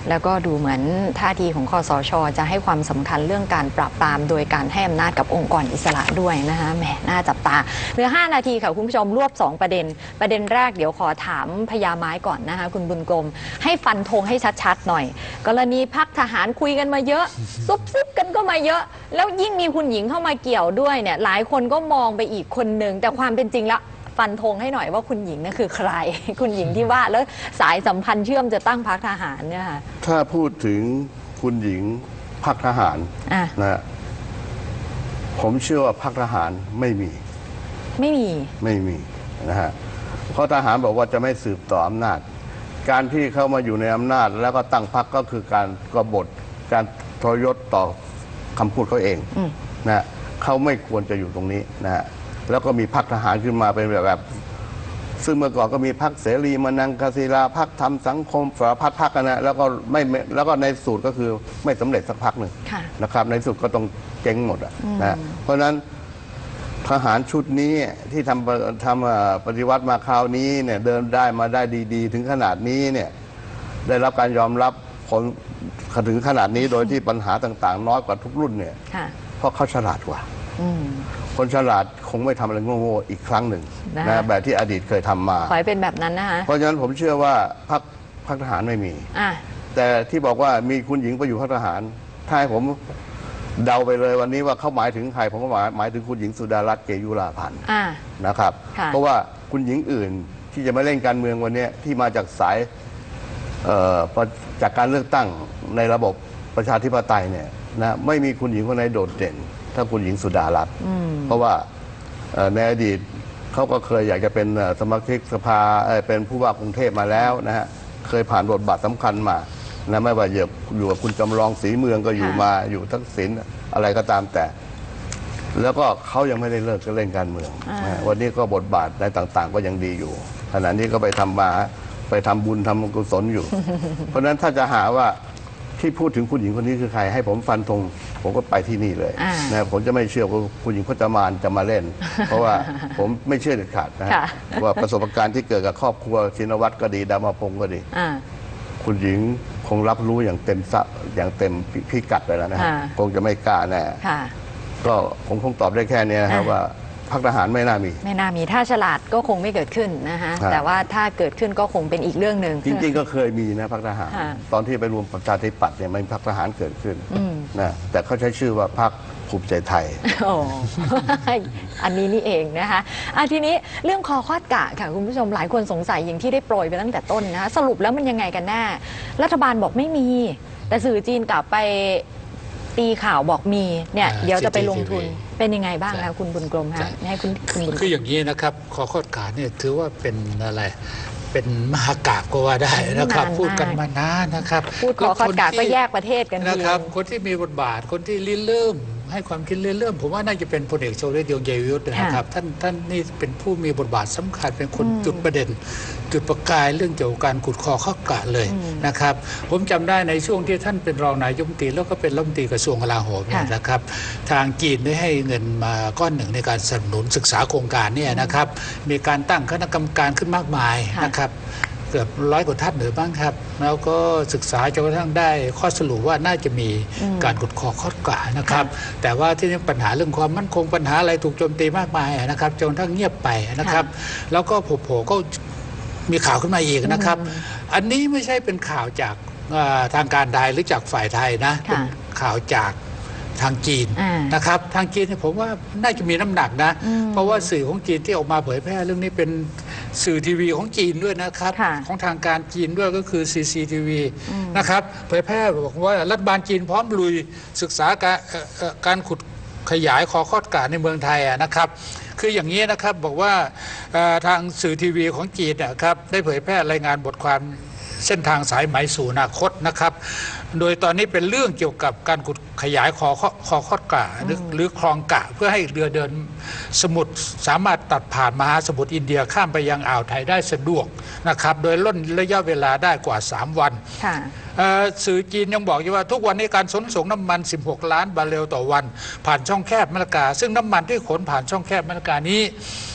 Speaker 1: แล้วก็ดูเหมือนท่าทีของคสช.จะให้ความสำคัญเรื่องการปราบปรามโดยการให้อำนาจกับองค์กรอิสระด้วยนะคะแหมน่าจับตาเหลือห้านาทีค่ะคุณผู้ชมรวบสองประเด็นประเด็นแรกเดี๋ยวขอถามพญาไม้ก่อนนะคะคุณบุญกรมให้ฟันธงให้ชัดๆหน่อยกรณีพักทหารคุยกันมาเยอะซุบซิบกันก็มาเยอะแล้วยิ่งมีคุณหญิงเข้ามาเกี่ยวด้วยเนี่ยหลายคนก็มองไปอีกคนนึงแต่ความเป็นจริงแล้วฟันธงให้หน่อยว่าคุณหญิงนั่นคือใคร คุณหญิงที่ว่าแล้วสายสัมพันธ์เชื่อมจะตั้งพรรคทหารเนี่ยค่ะ
Speaker 2: ถ้าพูดถึงคุณหญิงพรรคทหารนะผมเชื่อว่าพรรคทหารไม่มี
Speaker 1: ไม่มี
Speaker 2: ไม่มีนะฮะเพราะทหารบอกว่าจะไม่สืบต่ออำนาจการที่เข้ามาอยู่ในอำนาจแล้วก็ตั้งพรรคก็คือการกบฏการทรยศต่อคำพูดเขาเองนะเขาไม่ควรจะอยู่ตรงนี้นะฮะแล้วก็มีพรรคทหารขึ้นมาเป็นแบบแบบซึ่งเมื่อก่อนก็มีพรรคเสรีมนังคศิลาพรรคธรรมสังคมสารพัดพรรคนะแล้วก็ไม่แล้วก็ในสูตรก็คือไม่สำเร็จสักพรรคหนึ่งนะครับในสุดก็ต้องเจ๊งหมดอ่ะนะเพราะฉะนั้นทหารชุดนี้ที่ทำทำปฏิวัติมาคราวนี้เนี่ยเดินได้มาได้ดีๆถึงขนาดนี้เนี่ยได้รับการยอมรับผลถึงขนาดนี้โดยที่ปัญหาต่างๆน้อยกว่าทุกรุ่นเนี่ยเพราะเขาฉลาดกว่าคนฉลาดคงไม่ทำอะไรโง่ๆอีกครั้งหนึ่งนะแบบที่อดีตเคยทำมา
Speaker 1: ขอให้เป็นแบบนั้นนะคะ
Speaker 2: เพราะฉะนั้นผมเชื่อว่าพรรคพรรคทหารไม่มีแต่ที่บอกว่ามีคุณหญิงไปอยู่พรรคทหารถ้าให้ผมเดาไปเลยวันนี้ว่าเขาหมายถึงใครผมก็หมายหมายถึงคุณหญิงสุดารัตน์เกยุราพันธ์นะครับเพราะว่าคุณหญิงอื่นที่จะมาเล่นการเมืองวันนี้ที่มาจากสายจากการเลือกตั้งในระบบประชาธิปไตยเนี่ยนะไม่มีคุณหญิงคนไหนโดดเด่นถ้าคุณหญิงสุดารัตน์เพราะว่าในอดีตเขาก็เคยอยากจะเป็นสมาชิกสภาเป็นผู้ว่ากรุงเทพมาแล้วนะฮะเคยผ่านบทบาทสำคัญมานะไม่ว่าอยู่อยู่กับคุณจำลองศรีเมืองก็อยู่มาอยู่ทักษิณอะไรก็ตามแต่แล้วก็เขายังไม่ได้เลิกจะเล่นการเมืองวันนี้ก็บทบาทในต่างๆก็ยังดีอยู่ขณะนี้ก็ไปทำมาไปทำบุญทำกุศลอยู่ เพราะฉะนั้นถ้าจะหาว่าที่พูดถึงคุณหญิงคนนี้คือใครให้ผมฟันธงผมก็ไปที่นี่เลยนะผมจะไม่เชื่อว่าคุณหญิงพจมานจะมาเล่น เพราะว่าผมไม่เชื่อเด็ดขาดนะว่าประสบการณ์ที่เกิดกับครอบครัวชินวัตรก็ดีดามาพงศ์ก็ดีคุณหญิงคงรับรู้อย่างเต็มสะอย่างเต็มพิกัดไปแล้วนะคงจะไม่กล้าแน่ก็ผมคงตอบได้แค่นี้นะครับว่าพรรคทหารไม่น่ามี
Speaker 1: ไม่น่ามีถ้าฉลาดก็คงไม่เกิดขึ้นนะคะแต่ว่าถ้าเกิดขึ้นก็คงเป็นอีกเรื่องหนึ่ง
Speaker 2: จริงๆก็เคยมีนะพรรคทหารตอนที่ไปรวมประชาธิปัตย์เนี่ยมันพรรคทหารเกิดขึ้นนะแต่เขาใช้ชื่อว่าพรรคภูมิใจไทย
Speaker 1: อ๋ออันนี้นี่เองนะคะอ่ะทีนี้เรื่องคอคอดกะค่ะคุณผู้ชมหลายคนสงสัยอย่างที่ได้โปรยไปตั้งแต่ต้นนะคะสรุปแล้วมันยังไงกันแน่รัฐบาลบอกไม่มีแต่สื่อจีนกลับไปตีข่าวบอกมีเนี่ยเดี๋ยวจะไปลงทุนเป็นยังไงบ้างคะคุณบุญกรมคะให้คุณคุณบุญ
Speaker 3: คืออย่างนี้นะครับคอคอดกะเนี่ยถือว่าเป็นอะไรเป็นมหากาพย์ก็ว่าได้นะครับพูดกันมานานนะครับ
Speaker 1: พูดคอคอดกะก็แยกประเทศกัน
Speaker 3: นะครับคนที่มีบทบาทคนที่ริเริ่มให้ความคิดเรื่องผมว่าน่าจะเป็นพลเอกชวลิตยงใจยุทธนะครับท่านท่านนี่เป็นผู้มีบทบาทสำคัญเป็นคนจุดประเด็นจุดประกายเรื่องเกี่ยวกับการขุดคอข้อกะเลยนะครับผมจำได้ในช่วงที่ท่านเป็นรองนายกรัฐมนตรีแล้วก็เป็นรัฐมนตรีกระทรวงกลาโหมนะครับทางจีนได้ให้เงินมาก้อนหนึ่งในการสนับสนุนศึกษาโครงการเนี่ยนะครับมีการตั้งคณะกรรมการขึ้นมากมายนะครับเกือบร้อยกว่าท่านหรือบ้างครับแล้วก็ศึกษาจนกระทั่งได้ข้อสรุปว่าน่าจะมีการกดคอข้อกะนะครับแต่ว่าที่นี่ปัญหาเรื่องความมั่นคงปัญหาอะไรถูกโจมตีมากมายนะครับจนกระทั่งเงียบไปนะครับแล้วก็โผล่ก็มีข่าวขึ้นมาอีกนะครับอันนี้ไม่ใช่เป็นข่าวจากทางการใดหรือจากฝ่ายไทยนะเป็นข่าวจากทางจีนนะครับทางจีนเนี่ยผมว่าน่าจะมีน้ำหนักนะเพราะว่าสื่อของจีนที่ออกมาเผยแพร่เรื่องนี้เป็นสื่อทีวีของจีนด้วยนะครับของทางการจีนด้วยก็คือ ซี ซี ที วี นะครับเผยแพร่บอกว่ารัฐบาลจีนพร้อมลุยศึกษาการการขุดขยายคอคอดกะในเมืองไทยนะครับคืออย่างนี้นะครับบอกว่าทางสื่อทีวีของจีนนะครับได้เผยแพร่รายงานบทความเส้นทางสายไหมสู่อนาคตนะครับโดยตอนนี้เป็นเรื่องเกี่ยวกับการขุดขยายคอคอคอดกะหรือหรือคลองกะเพื่อให้เรือเดินสมุทรสามารถตัดผ่านมหาสมุทรอินเดียข้ามไปยังอ่าวไทยได้สะดวกนะครับโดยล่นระยะเวลาได้กว่าสามวันสื่อจีนยังบอกอยู่ว่าทุกวันนี้การขนส่งน้ำมันสิบหกล้านบาร์เรลต่อวันผ่านช่องแคบมะละกาซึ่งน้ำมันที่ขนผ่านช่องแคบมะละกานี้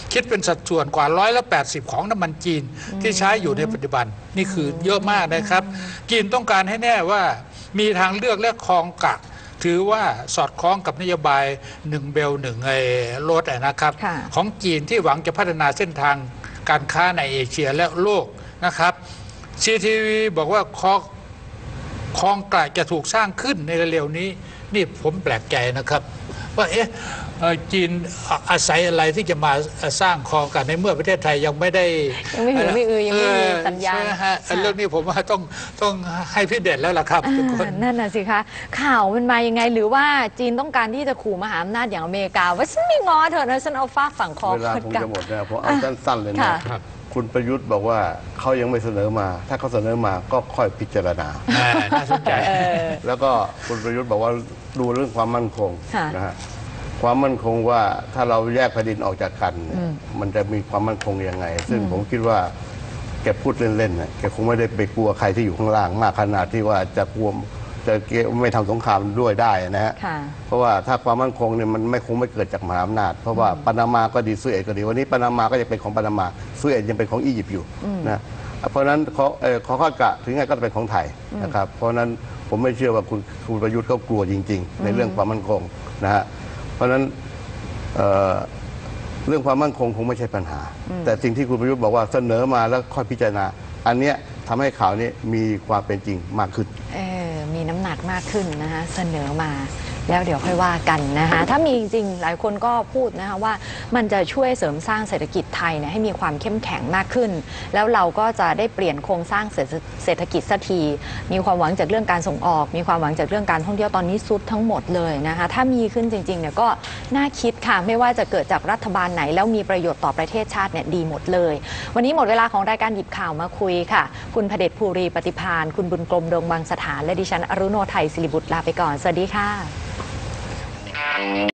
Speaker 3: คิดเป็นสัดส่วนกว่าร้อยละแปดสิบของน้ำมันจีนที่ใช้อยู่ในปัจจุบันนี่คือเยอะมากนะครับจีนต้องการให้แน่ว่ามีทางเลือกและครองกักถือว่าสอดคล้องกับนโยบายหนึ่งเบลหนึ่งไอ้รถนะครับของจีนที่หวังจะพัฒนาเส้นทางการค้าในเอเชียและโลกนะครับซี ที วี บอกว่าคลองคลองกระจะถูกสร้างขึ้นในเร็วๆนี้นี่ผมแปลกใจนะครับว่าเอ๊ะจีนอาศัยอะไรที่จะมาสร้างคลองกันในเมื่อประเทศไทยยังไม่ได้
Speaker 1: ยังไม่หือไม่อือยังไม่มีสัญญาณ
Speaker 3: เรื่องนี้ผมว่าต้องต้องให้พี่เด่นแล้วล่ะครับทุกคน
Speaker 1: นั่นน่ะสิคะข่าวมันมายังไงหรือว่าจีนต้องการที่จะขู่มหาอำนาจอย่างอเมริกาว่าฉันไม่งอเธอนะฉันเอาฟากฝั่งคอ
Speaker 2: เวลาคงจะหมดนะผมเอาสั้นๆเลยนะคุณประยุทธ์บอกว่าเขายังไม่เสนอมาถ้าเขาเสนอมาก็ค่อยพิจารณา
Speaker 3: น่าสนใจ
Speaker 2: แล้วก็คุณประยุทธ์บอกว่าดูเรื่องความมั่นคงนะฮะความมั่นคงว่าถ้าเราแยกแผ่นดินออกจากกันมันจะมีความมั่นคงยังไงซึ่งผมคิดว่าแกพูดเล่นๆนะแกคงไม่ได้ไปกลัวใครที่อยู่ข้างล่างมากขนาดที่ว่าจะกลัวจะไม่ทำสงครามด้วยได้นะฮะเพราะว่าถ้าความมั่นคงเนี่ยมันไม่คงไม่เกิดจากมหาอำนาจเพราะว่าปานามาก็ดีสุเอตก็ดีวันนี้ปานามาก็ยังเป็นของปานามาสุเอตยังเป็นของอียิปต์อยู่นะเพราะนั้นเขาขอข้อกะถึงไงก็จะเป็นของไทยนะครับเพราะนั้นผมไม่เชื่อว่าคุณคุณประยุทธ์เขากลัวจริงๆในเรื่องความมั่นคงนะฮะเพราะฉะนั้น เ, เรื่องความมั่นคงคงไม่ใช่ปัญหาแต่สิ่งที่คุณประยุทธ์บอกว่าเสนอมาแล้วค่อยพิจารณาอันเนี้ยทำให้ข่าวนี้มีความเป็นจริงมากขึ้น
Speaker 1: เออมีน้ำหนักมากขึ้นนะคะเสนอมาแล้วเดี๋ยวค่อยว่ากันนะคะถ้ามีจริงหลายคนก็พูดนะคะว่ามันจะช่วยเสริมสร้างเศรษฐกิจไทยเนี่ยให้มีความเข้มแข็งมากขึ้นแล้วเราก็จะได้เปลี่ยนโครงสร้างเศรษฐกิจสักทีมีความหวังจากเรื่องการส่งออกมีความหวังจากเรื่องการท่องเที่ยวตอนนี้ซุดทั้งหมดเลยนะคะถ้ามีขึ้นจริงๆเนี่ยก็น่าคิดค่ะไม่ว่าจะเกิดจากรัฐบาลไหนแล้วมีประโยชน์ต่อประเทศชาติเนี่ยดีหมดเลยวันนี้หมดเวลาของรายการหยิบข่าวมาคุยค่ะคุณพเดชภูรีปฏิภาณคุณบุญกรมดงบางสถานและดิฉันอรุโนไทยศิริบุตรลาไปก่อนสวัสดีค่ะ